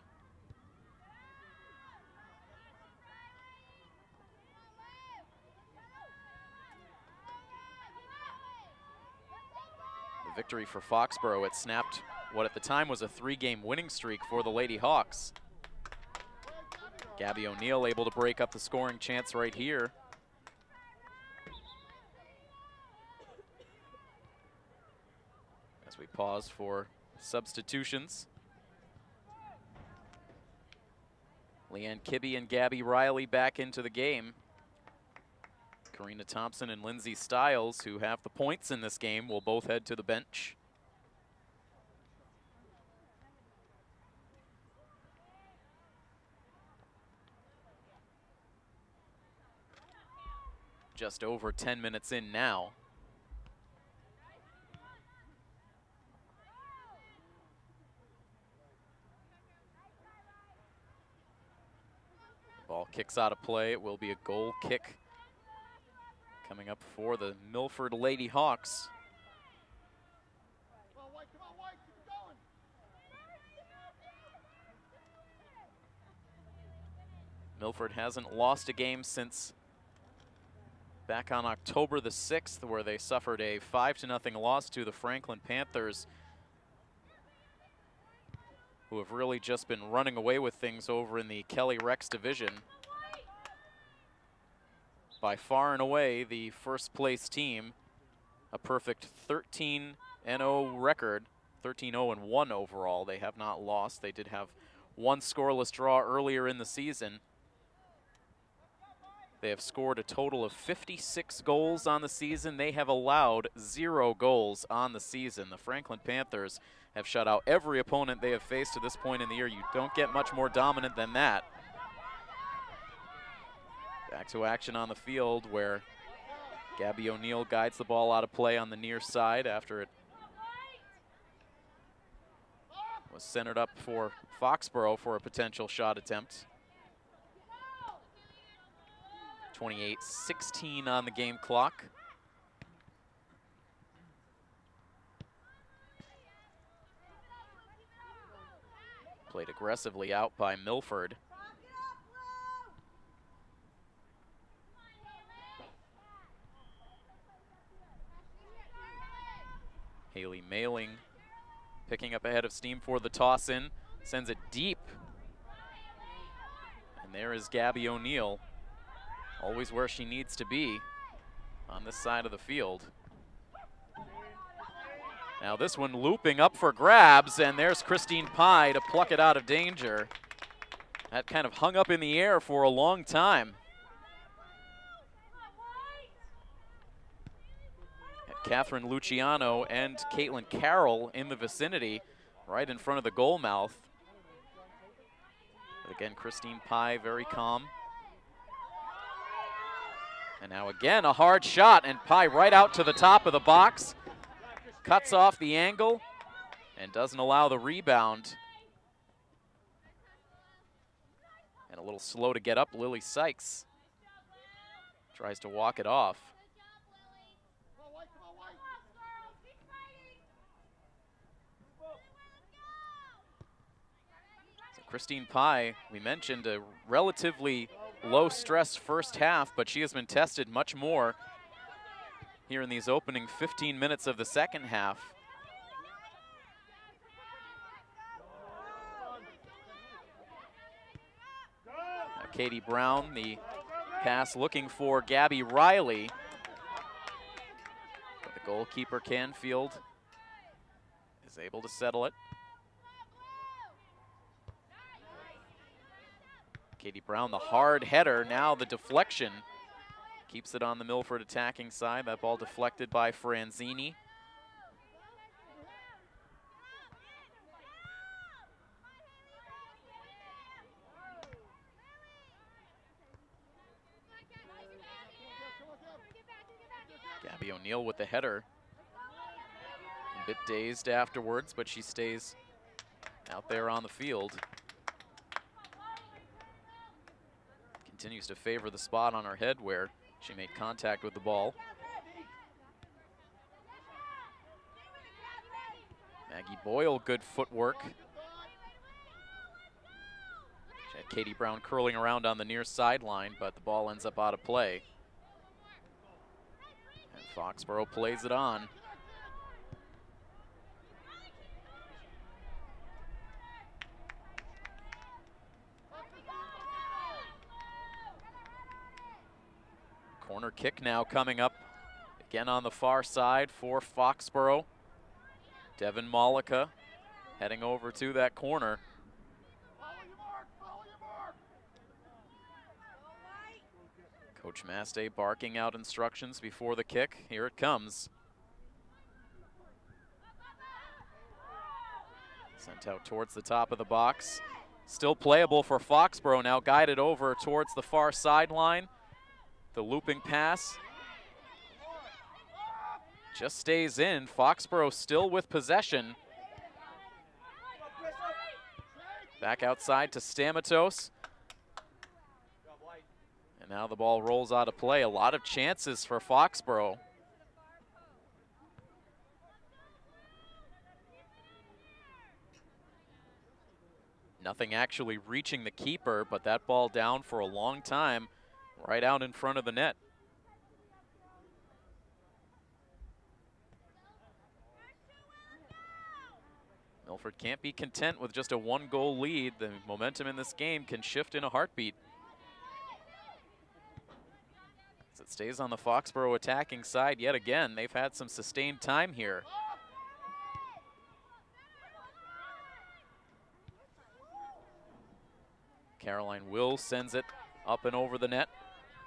A: The victory for Foxboro, it snapped what at the time was a 3-game winning streak for the Lady Hawks. Gabby O'Neill able to break up the scoring chance right here. As we pause for substitutions. Leanne Kibbe and Gabby Riley back into the game. Karina Thompson and Lindsay Stiles, who have the points in this game, will both head to the bench. Just over 10 minutes in now. The ball kicks out of play. It will be a goal kick coming up for the Milford Lady Hawks. Milford hasn't lost a game since back on October the 6th, where they suffered a 5-0 loss to the Franklin Panthers, who have really just been running away with things over in the Kelly Rex division. By far and away the first place team, a perfect 13-0 record, 13-0-1 overall. They have not lost. They did have one scoreless draw earlier in the season. They have scored a total of 56 goals on the season. They have allowed 0 goals on the season. The Franklin Panthers have shut out every opponent they have faced to this point in the year. You don't get much more dominant than that. Back to action on the field where Gabby O'Neill guides the ball out of play on the near side after it was centered up for Foxboro for a potential shot attempt. 28-16 on the game clock. Played aggressively out by Milford. Haley Mailing picking up a head of steam for the toss in, sends it deep. And there is Gabby O'Neill. Always where she needs to be on this side of the field. Now this one looping up for grabs, and there's Christine Pye to pluck it out of danger. That kind of hung up in the air for a long time. Had Catherine Luciano and Caitlin Carroll in the vicinity, right in front of the goal mouth. But again, Christine Pye very calm. And now again, a hard shot, and Pye right out to the top of the box. Cuts off the angle and doesn't allow the rebound. And a little slow to get up, Lily Sykes tries to walk it off. So Christine Pye, we mentioned a relatively low stress first half, but she has been tested much more here in these opening 15 minutes of the second half. Now Katie Brown, the pass looking for Gabby Riley. But the goalkeeper, Canfield, is able to settle it. Katie Brown, the hard header, now the deflection. Keeps it on the Milford attacking side. That ball deflected by Franzini. Gabby O'Neill with the header. A bit dazed afterwards, but she stays out there on the field. Continues to favor the spot on her head where she made contact with the ball. Maggie Boyle, good footwork. She had Katie Brown curling around on the near sideline, but the ball ends up out of play. And Foxboro plays it on. Corner kick now coming up again on the far side for Foxboro. Devin Malika heading over to that corner. Coach Mastay barking out instructions before the kick. Here it comes. Sent out towards the top of the box. Still playable for Foxboro, now guided over towards the far sideline. The looping pass just stays in. Foxboro still with possession. Back outside to Stamatos. And now the ball rolls out of play. A lot of chances for Foxboro. Nothing actually reaching the keeper, but that ball down for a long time, right out in front of the net. Milford can't be content with just a one-goal lead. The momentum in this game can shift in a heartbeat. As it stays on the Foxboro attacking side yet again, they've had some sustained time here. Caroline Will sends it up and over the net.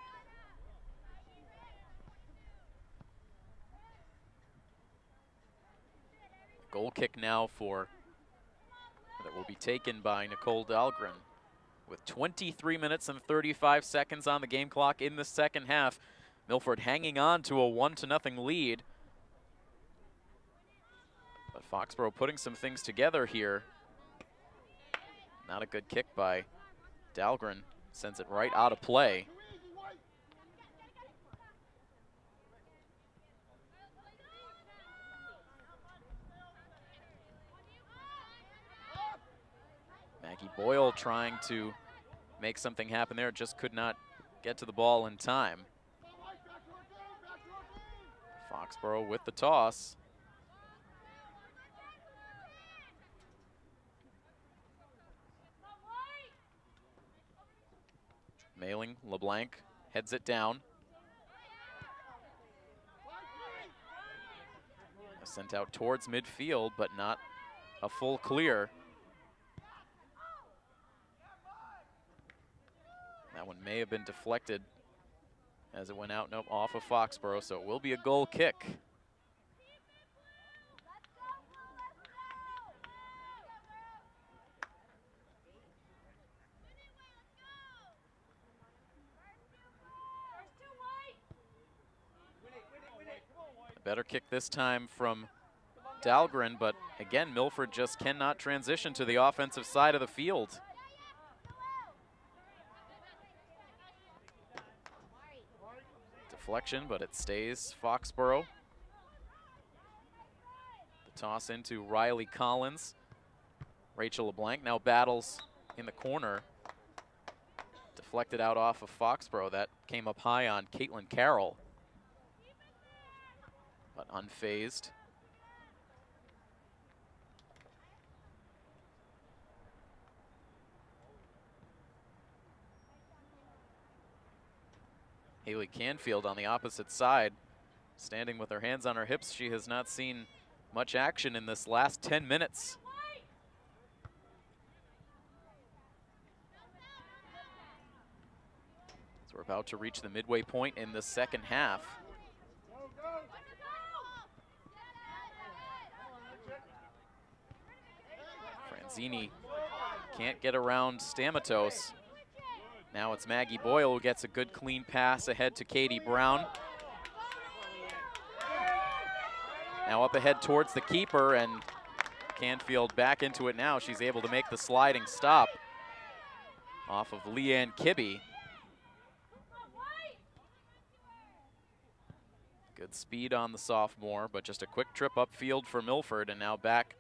A: Goal kick now that will be taken by Nicole Dahlgren. With 23 minutes and 35 seconds on the game clock in the second half, Milford hanging on to a 1-0 lead. But Foxboro putting some things together here. Not a good kick by Dahlgren, sends it right out of play. Maggie Boyle trying to make something happen there, just could not get to the ball in time. Foxboro with the toss. Mailing, LeBlanc heads it down. Sent out towards midfield, but not a full clear. That one may have been deflected as it went out, nope, off of Foxboro, so it will be a goal kick. A better kick this time from Dahlgren, but again, Milford just cannot transition to the offensive side of the field. Deflection, but it stays Foxboro. The toss into Riley Collins. Rachel LeBlanc now battles in the corner. Deflected out off of Foxboro. That came up high on Caitlin Carroll, but unfazed. Haley Canfield on the opposite side, standing with her hands on her hips. She has not seen much action in this last 10 minutes. So we're about to reach the midway point in the second half. Franzini can't get around Stamatos. Now it's Maggie Boyle who gets a good clean pass ahead to Katie Brown. Now up ahead towards the keeper, and Canfield back into it now. She's able to make the sliding stop off of Leanne Kibbe. Good speed on the sophomore, but just a quick trip upfield for Milford, and now back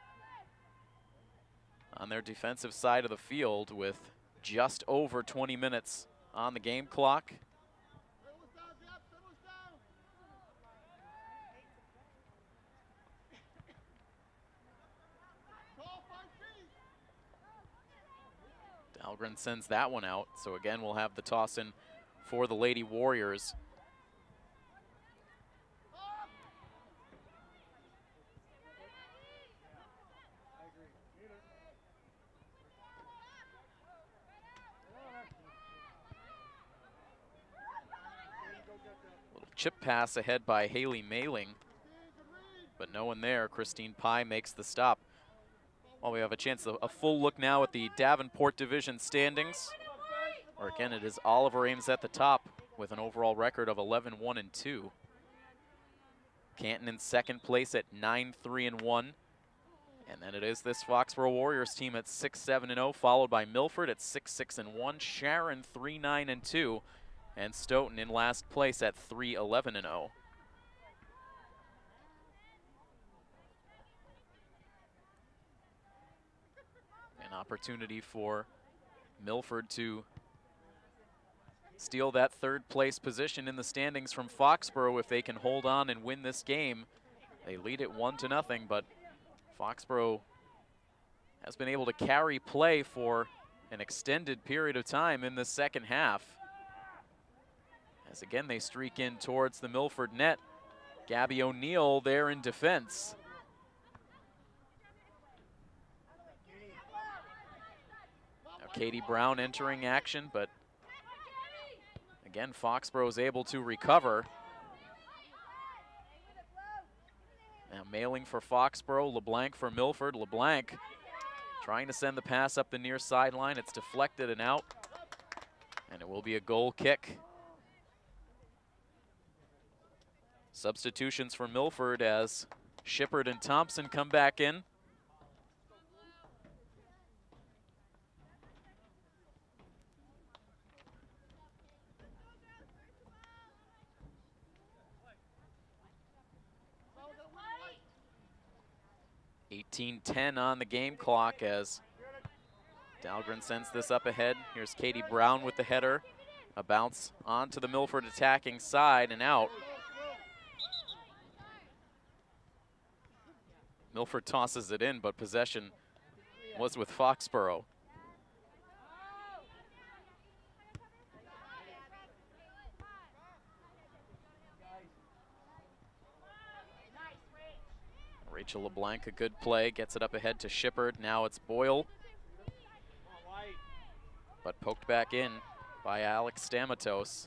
A: on their defensive side of the field with just over 20 minutes on the game clock. Dahlgren sends that one out, so again we'll have the toss in for the Lady Warriors. Chip pass ahead by Haley Mailing, but no one there. Christine Pye makes the stop. Well, we have a chance, a full look now at the Davenport Division standings, where again it is Oliver Ames at the top with an overall record of 11-1-2. Canton in second place at 9-3-1. And then it is this Foxboro Warriors team at 6-7-0, followed by Milford at 6-6-1, Sharon 3-9-2. And Stoughton in last place at 3-11-0. An opportunity for Milford to steal that third place position in the standings from Foxboro if they can hold on and win this game. They lead it 1-0, but Foxboro has been able to carry play for an extended period of time in the second half. As again they streak in towards the Milford net. Gabby O'Neill there in defense. Now Katie Brown entering action, but again Foxboro is able to recover. Now Mailing for Foxboro, LeBlanc for Milford. LeBlanc trying to send the pass up the near sideline. It's deflected and out, and it will be a goal kick. Substitutions for Milford as Shippard and Thompson come back in. .18:10 on the game clock as Dahlgren sends this up ahead. Here's Katie Brown with the header. A bounce onto the Milford attacking side and out. Milford tosses it in, but possession was with Foxboro. Rachel LeBlanc, a good play, gets it up ahead to Shippard. Now it's Boyle, but poked back in by Alex Stamatos.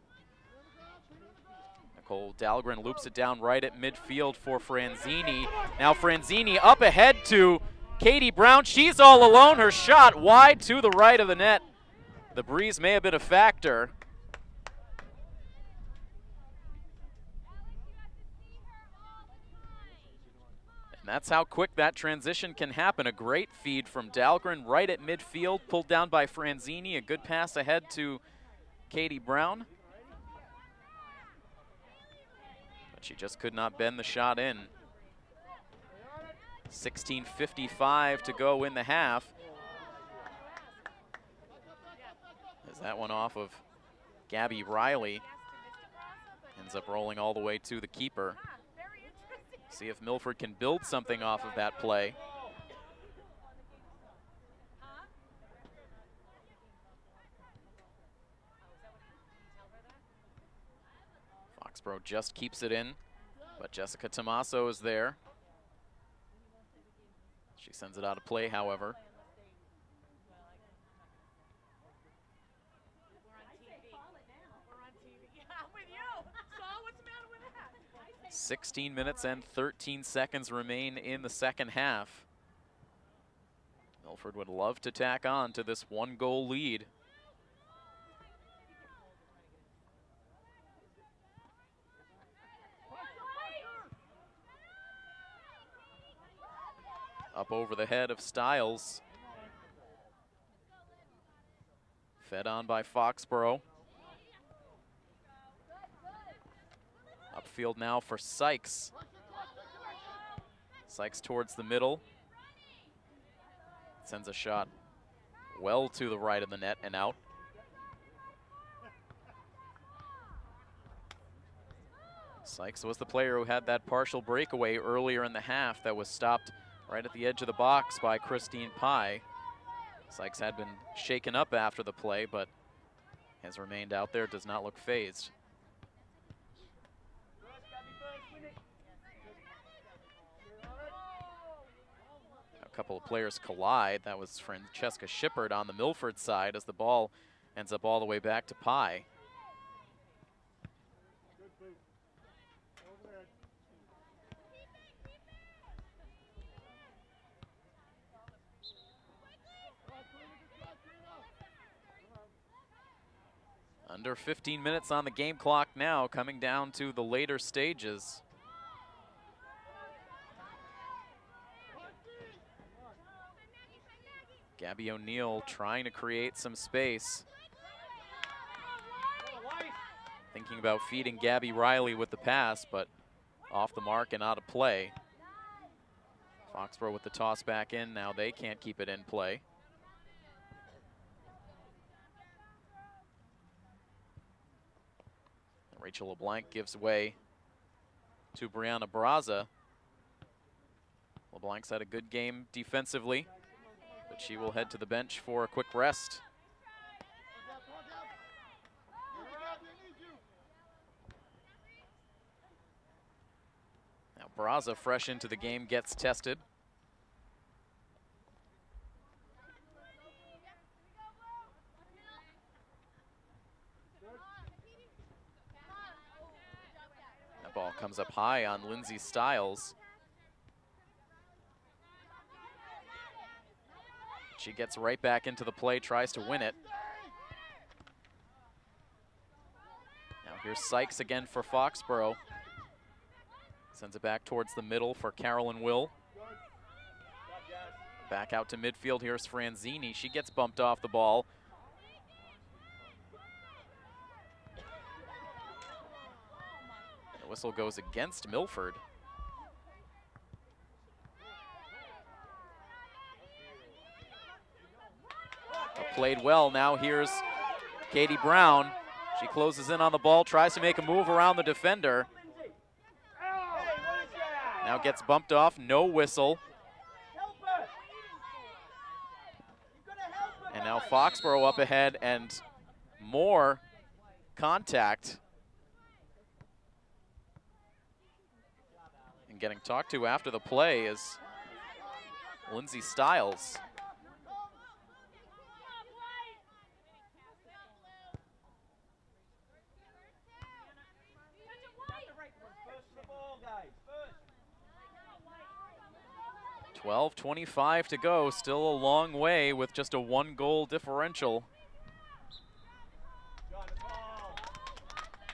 A: Nicole Dahlgren loops it down right at midfield for Franzini. Now Franzini up ahead to Katie Brown. She's all alone. Her shot wide to the right of the net. The breeze may have been a factor. And that's how quick that transition can happen. A great feed from Dahlgren right at midfield, pulled down by Franzini. A good pass ahead to Katie Brown. But she just could not bend the shot in. 16:55 to go in the half. As that one off of Gabby Riley ends up rolling all the way to the keeper. See if Milford can build something off of that play. Foxboro just keeps it in, but Jessica Tomaso is there. She sends it out of play, however.
C: We're on TV. I'm with you. So what's the matter with that?
A: 16 minutes and 13 seconds remain in the second half. Milford would love to tack on to this 1-goal lead. Up over the head of Stiles. Fed on by Foxboro. Upfield now for Sykes. Sykes towards the middle. Sends a shot well to the right of the net and out. Sykes was the player who had that partial breakaway earlier in the half that was stopped right at the edge of the box by Christine Pye. Sykes had been shaken up after the play, but has remained out there, does not look phased. A couple of players collide. That was Francesca Shippard on the Milford side as the ball ends up all the way back to Pye. Under 15 minutes on the game clock now, coming down to the later stages. Gabby O'Neill trying to create some space. Thinking about feeding Gabby Riley with the pass, but off the mark and out of play. Foxboro with the toss back in, now they can't keep it in play. Rachel LeBlanc gives way to Brianna Braza. LeBlanc's had a good game defensively, but she will head to the bench for a quick rest. Now Braza, fresh into the game, gets tested. Ball comes up high on Lindsay Stiles. She gets right back into the play, tries to win it. Now here's Sykes again for Foxboro. Sends it back towards the middle for Carolyn Will. Back out to midfield, here's Franzini. She gets bumped off the ball. Whistle goes against Milford. Played well. Now here's Katie Brown. She closes in on the ball, tries to make a move around the defender. Now gets bumped off, no whistle. And now Foxboro up ahead and more contact. Getting talked to after the play is Lindsay Stiles. $12:25 to go, still a long way with just a 1-goal differential.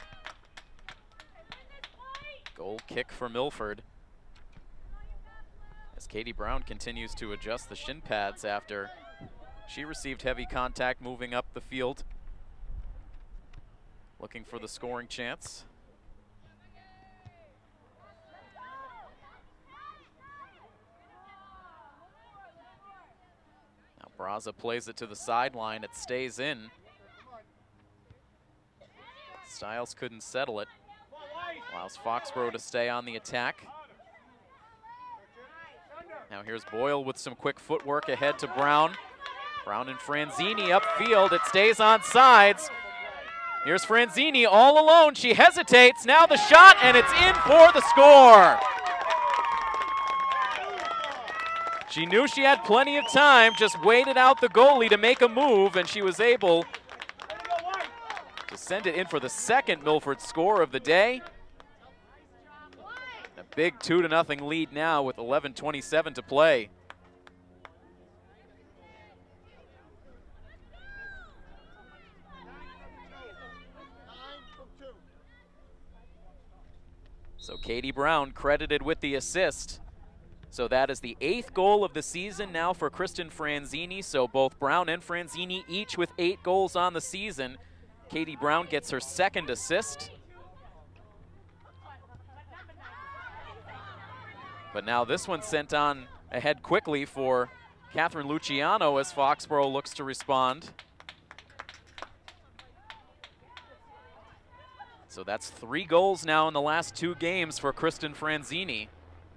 A: Goal kick for Milford. As Katie Brown continues to adjust the shin pads after she received heavy contact moving up the field, looking for the scoring chance. Now Braza plays it to the sideline. It stays in. Stiles couldn't settle it. Allows Foxboro to stay on the attack. Now here's Boyle with some quick footwork ahead to Brown. Brown and Franzini upfield. It stays on sides. Here's Franzini all alone. She hesitates. Now the shot, and it's in for the score. She knew she had plenty of time, just waited out the goalie to make a move, and she was able to send it in for the second Milford score of the day. A big 2-0 lead now with 11:27 to play. So Katie Brown credited with the assist. So that is the 8th goal of the season now for Kristen Franzini. So both Brown and Franzini each with 8 goals on the season. Katie Brown gets her 2nd assist. But now this one sent on ahead quickly for Catherine Luciano as Foxboro looks to respond. So that's 3 goals now in the last 2 games for Kristen Franzini.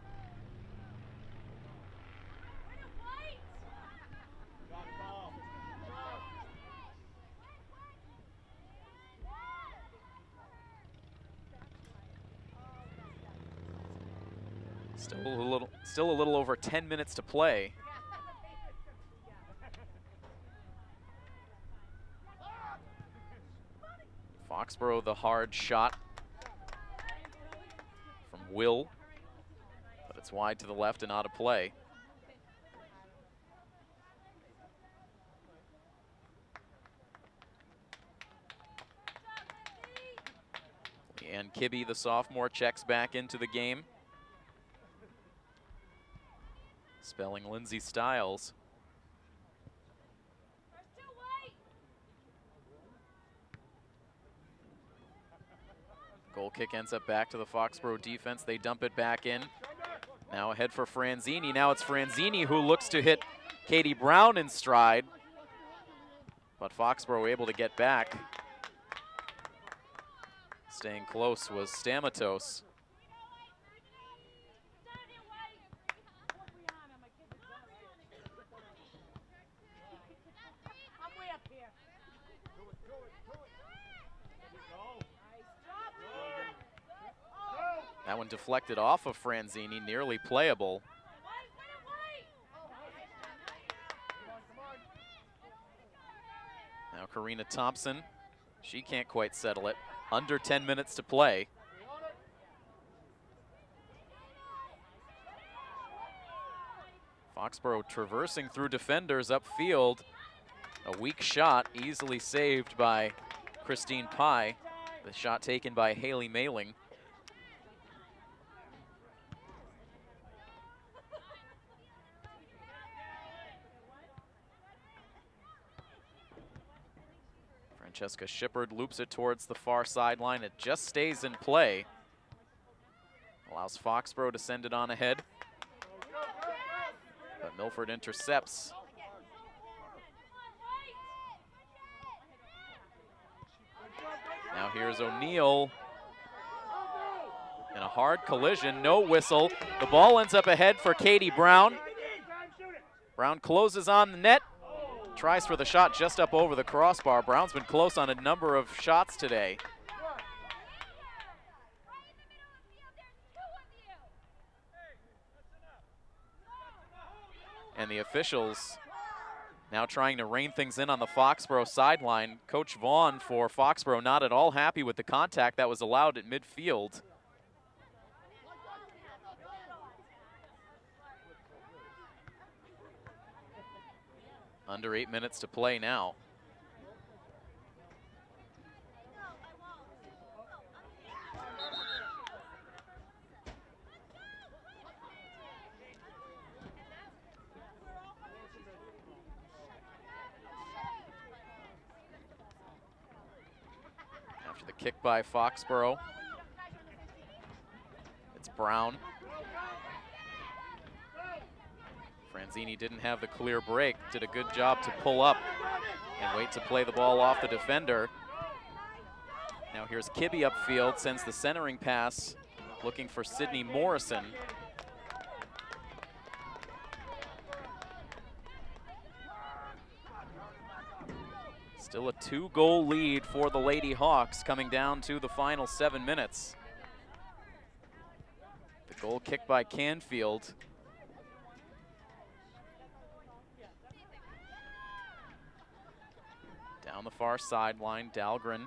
A: Still a little over 10 minutes to play. Foxboro, the hard shot from Will, but it's wide to the left and out of play. Leanne Kibbe, the sophomore, checks back into the game, spelling Lindsay Stiles. Goal kick ends up back to the Foxboro defense. They dump it back in. Now ahead for Franzini. Now it's Franzini who looks to hit Katie Brown in stride. But Foxboro able to get back. Staying close was Stamatos. That one deflected off of Franzini, nearly playable. Now Karina Thompson, she can't quite settle it. Under 10 minutes to play. Foxboro traversing through defenders upfield. A weak shot, easily saved by Christine Pye. The shot taken by Haley Mailing. Francesca Shippard loops it towards the far sideline. It just stays in play. Allows Foxboro to send it on ahead. But Milford intercepts. Now here's O'Neill. In a hard collision, no whistle. The ball ends up ahead for Katie Brown. Brown closes on the net. Tries for the shot just up over the crossbar. Brown's been close on a number of shots today. And the officials now trying to rein things in on the Foxboro sideline. Coach Vaughn for Foxboro not at all happy with the contact that was allowed at midfield. Under 8 minutes to play now. The kick by Foxboro. It's Brown. Franzini didn't have the clear break, did a good job to pull up and wait to play the ball off the defender. Now here's Kibbe upfield, sends the centering pass, looking for Sydney Morrison. Still a 2-goal lead for the Lady Hawks coming down to the final 7 minutes. The goal kick by Canfield. Down the far sideline, Dahlgren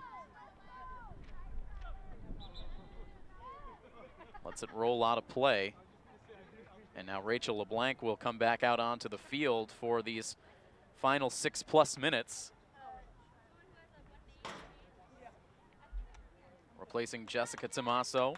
A: lets it roll out of play. And now Rachel LeBlanc will come back out onto the field for these final 6+ minutes. Replacing Jessica Tomaso.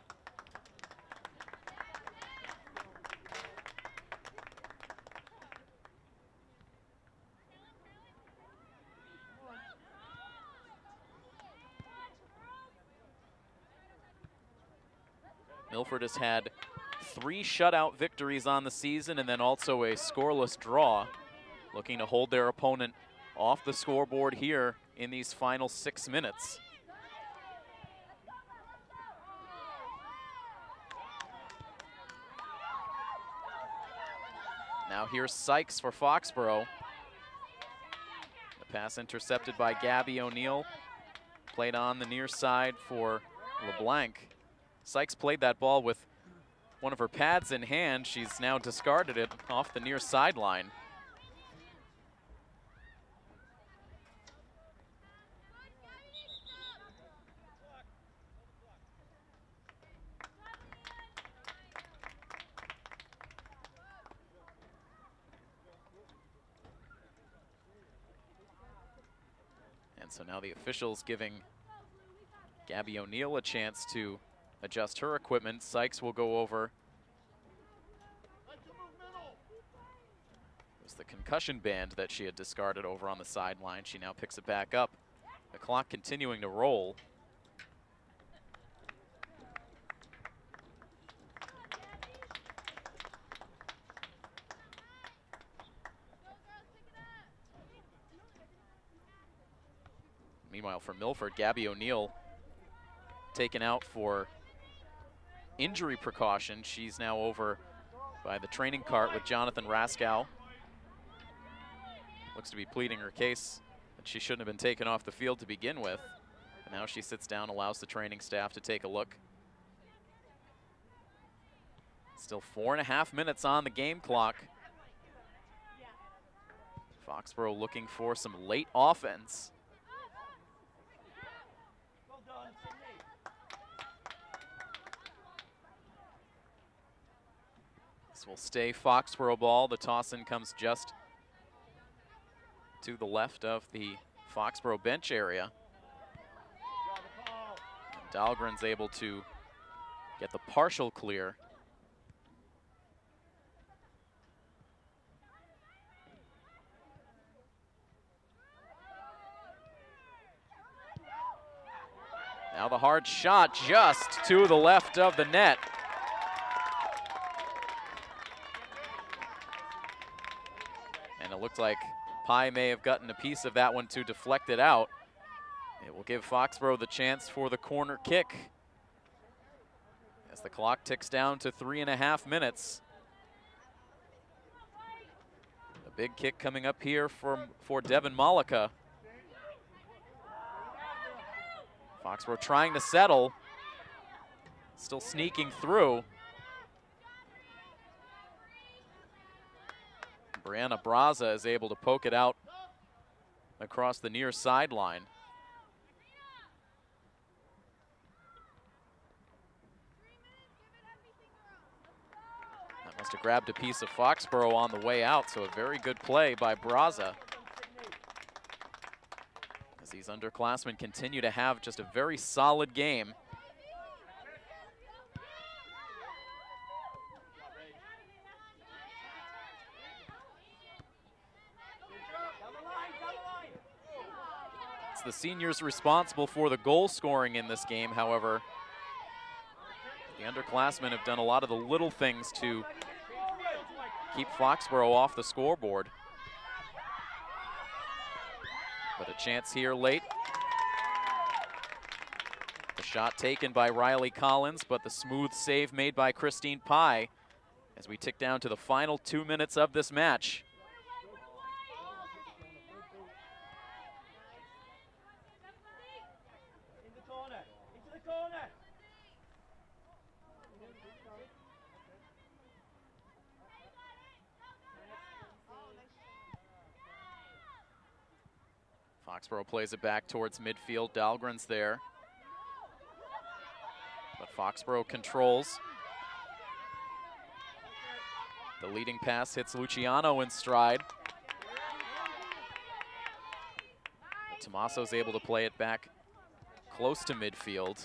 A: Milford has had 3 shutout victories on the season and then also a scoreless draw, looking to hold their opponent off the scoreboard here in these final 6 minutes. Now here's Sykes for Foxboro. The pass intercepted by Gabby O'Neill. Played on the near side for LeBlanc. Sykes played that ball with one of her pads in hand. She's now discarded it off the near sideline. So now the officials giving Gabby O'Neill a chance to adjust her equipment. Sykes will go over. It was the concussion band that she had discarded over on the sideline. She now picks it back up. The clock continuing to roll. Meanwhile, for Milford, Gabby O'Neill taken out for injury precaution. She's now over by the training cart with Jonathan Raskow. Looks to be pleading her case that she shouldn't have been taken off the field to begin with. And now she sits down, allows the training staff to take a look. Still 4.5 minutes on the game clock. Foxboro looking for some late offense. This will stay Foxboro ball. The toss-in comes just to the left of the Foxboro bench area. And Dahlgren's able to get the partial clear. Now the hard shot just to the left of the net. And it looked like Pye may have gotten a piece of that one to deflect it out. It will give Foxboro the chance for the corner kick as the clock ticks down to 3.5 minutes. A big kick coming up here for Devin Malika. Foxboro trying to settle, still sneaking through. Brianna Braza is able to poke it out across the near sideline. That must have grabbed a piece of Foxboro on the way out, so a very good play by Braza. As these underclassmen continue to have just a very solid game. It's the seniors responsible for the goal scoring in this game. However, the underclassmen have done a lot of the little things to keep Foxboro off the scoreboard. But a chance here late. The shot taken by Riley Collins, but the smooth save made by Christine Pye as we tick down to the final 2 minutes of this match. Foxboro plays it back towards midfield. Dahlgren's there. But Foxboro controls. The leading pass hits Luciano in stride. But Tommaso's able to play it back close to midfield.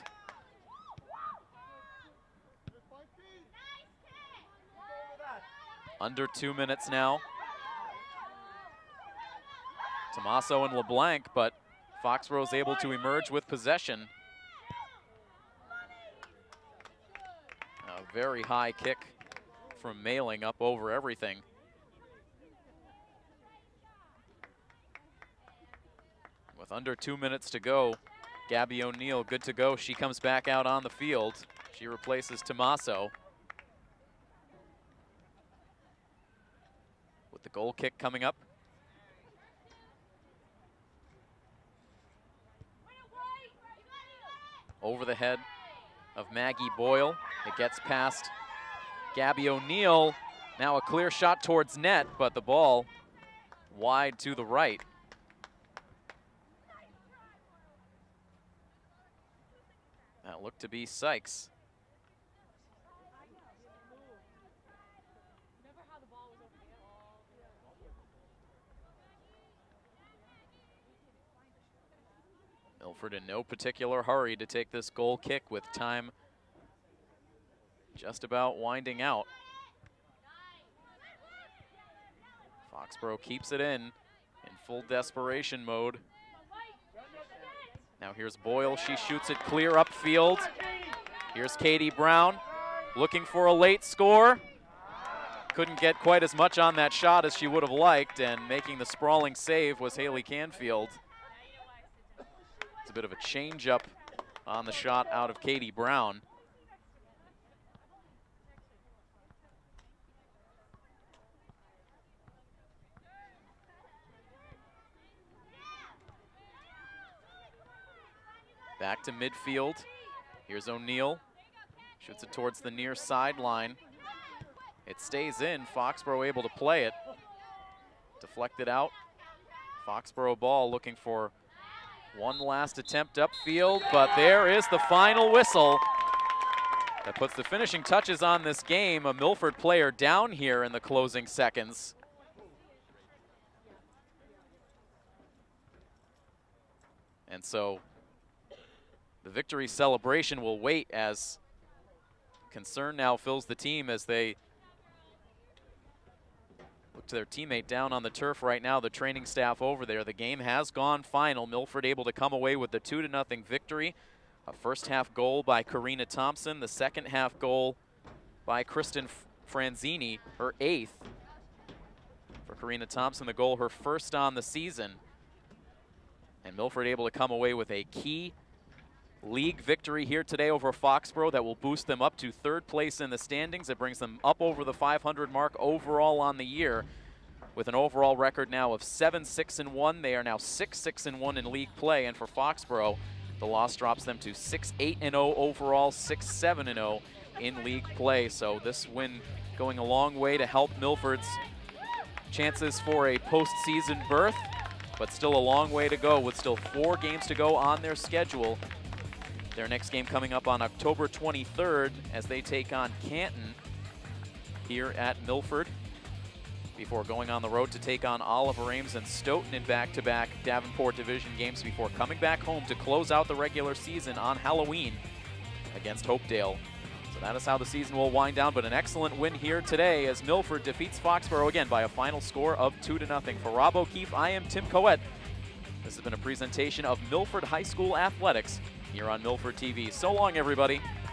A: Under 2 minutes now. Tommaso and LeBlanc, but Foxboro's able to emerge with possession. A very high kick from Mailing up over everything. With under 2 minutes to go, Gabby O'Neill good to go. She comes back out on the field. She replaces Tommaso. With the goal kick coming up. Over the head of Maggie Boyle. It gets past Gabby O'Neill. Now a clear shot towards net, but the ball wide to the right. That looked to be Sykes. Milford in no particular hurry to take this goal kick with time just about winding out. Foxboro keeps it in full desperation mode. Now here's Boyle, she shoots it clear upfield. Here's Katie Brown looking for a late score. Couldn't get quite as much on that shot as she would have liked, and making the sprawling save was Haley Canfield. It's a bit of a change up on the shot out of Katie Brown. Back to midfield. Here's O'Neill. Shoots it towards the near sideline. It stays in. Foxboro able to play it. Deflected out. Foxboro ball looking for one last attempt upfield, but there is the final whistle. That puts the finishing touches on this game. A Milford player down here in the closing seconds. And so the victory celebration will wait, as concern now fills the team as they look to their teammate down on the turf right now, the training staff over there. The game has gone final. Milford able to come away with the 2-0 victory. A first half goal by Karina Thompson, the second half goal by Kristen Franzini, her 8th. For Karina Thompson, the goal her first on the season. And Milford able to come away with a key league victory here today over Foxboro that will boost them up to 3rd place in the standings. It brings them up over the 500 mark overall on the year, with an overall record now of 7-6-1. They are now 6-6-1 in league play, and for Foxboro, the loss drops them to 6-8-0 overall, 6-7-0 in league play. So this win going a long way to help Milford's chances for a postseason berth, but still a long way to go with still 4 games to go on their schedule. Their next game coming up on October 23rd as they take on Canton here at Milford, before going on the road to take on Oliver Ames and Stoughton in back-to-back Davenport Division games before coming back home to close out the regular season on Halloween against Hopedale. So that is how the season will wind down, but an excellent win here today as Milford defeats Foxboro again by a final score of 2-0. For Rob O'Keefe, I am Tim Coette. This has been a presentation of Milford High School Athletics here on Milford TV. So long, everybody.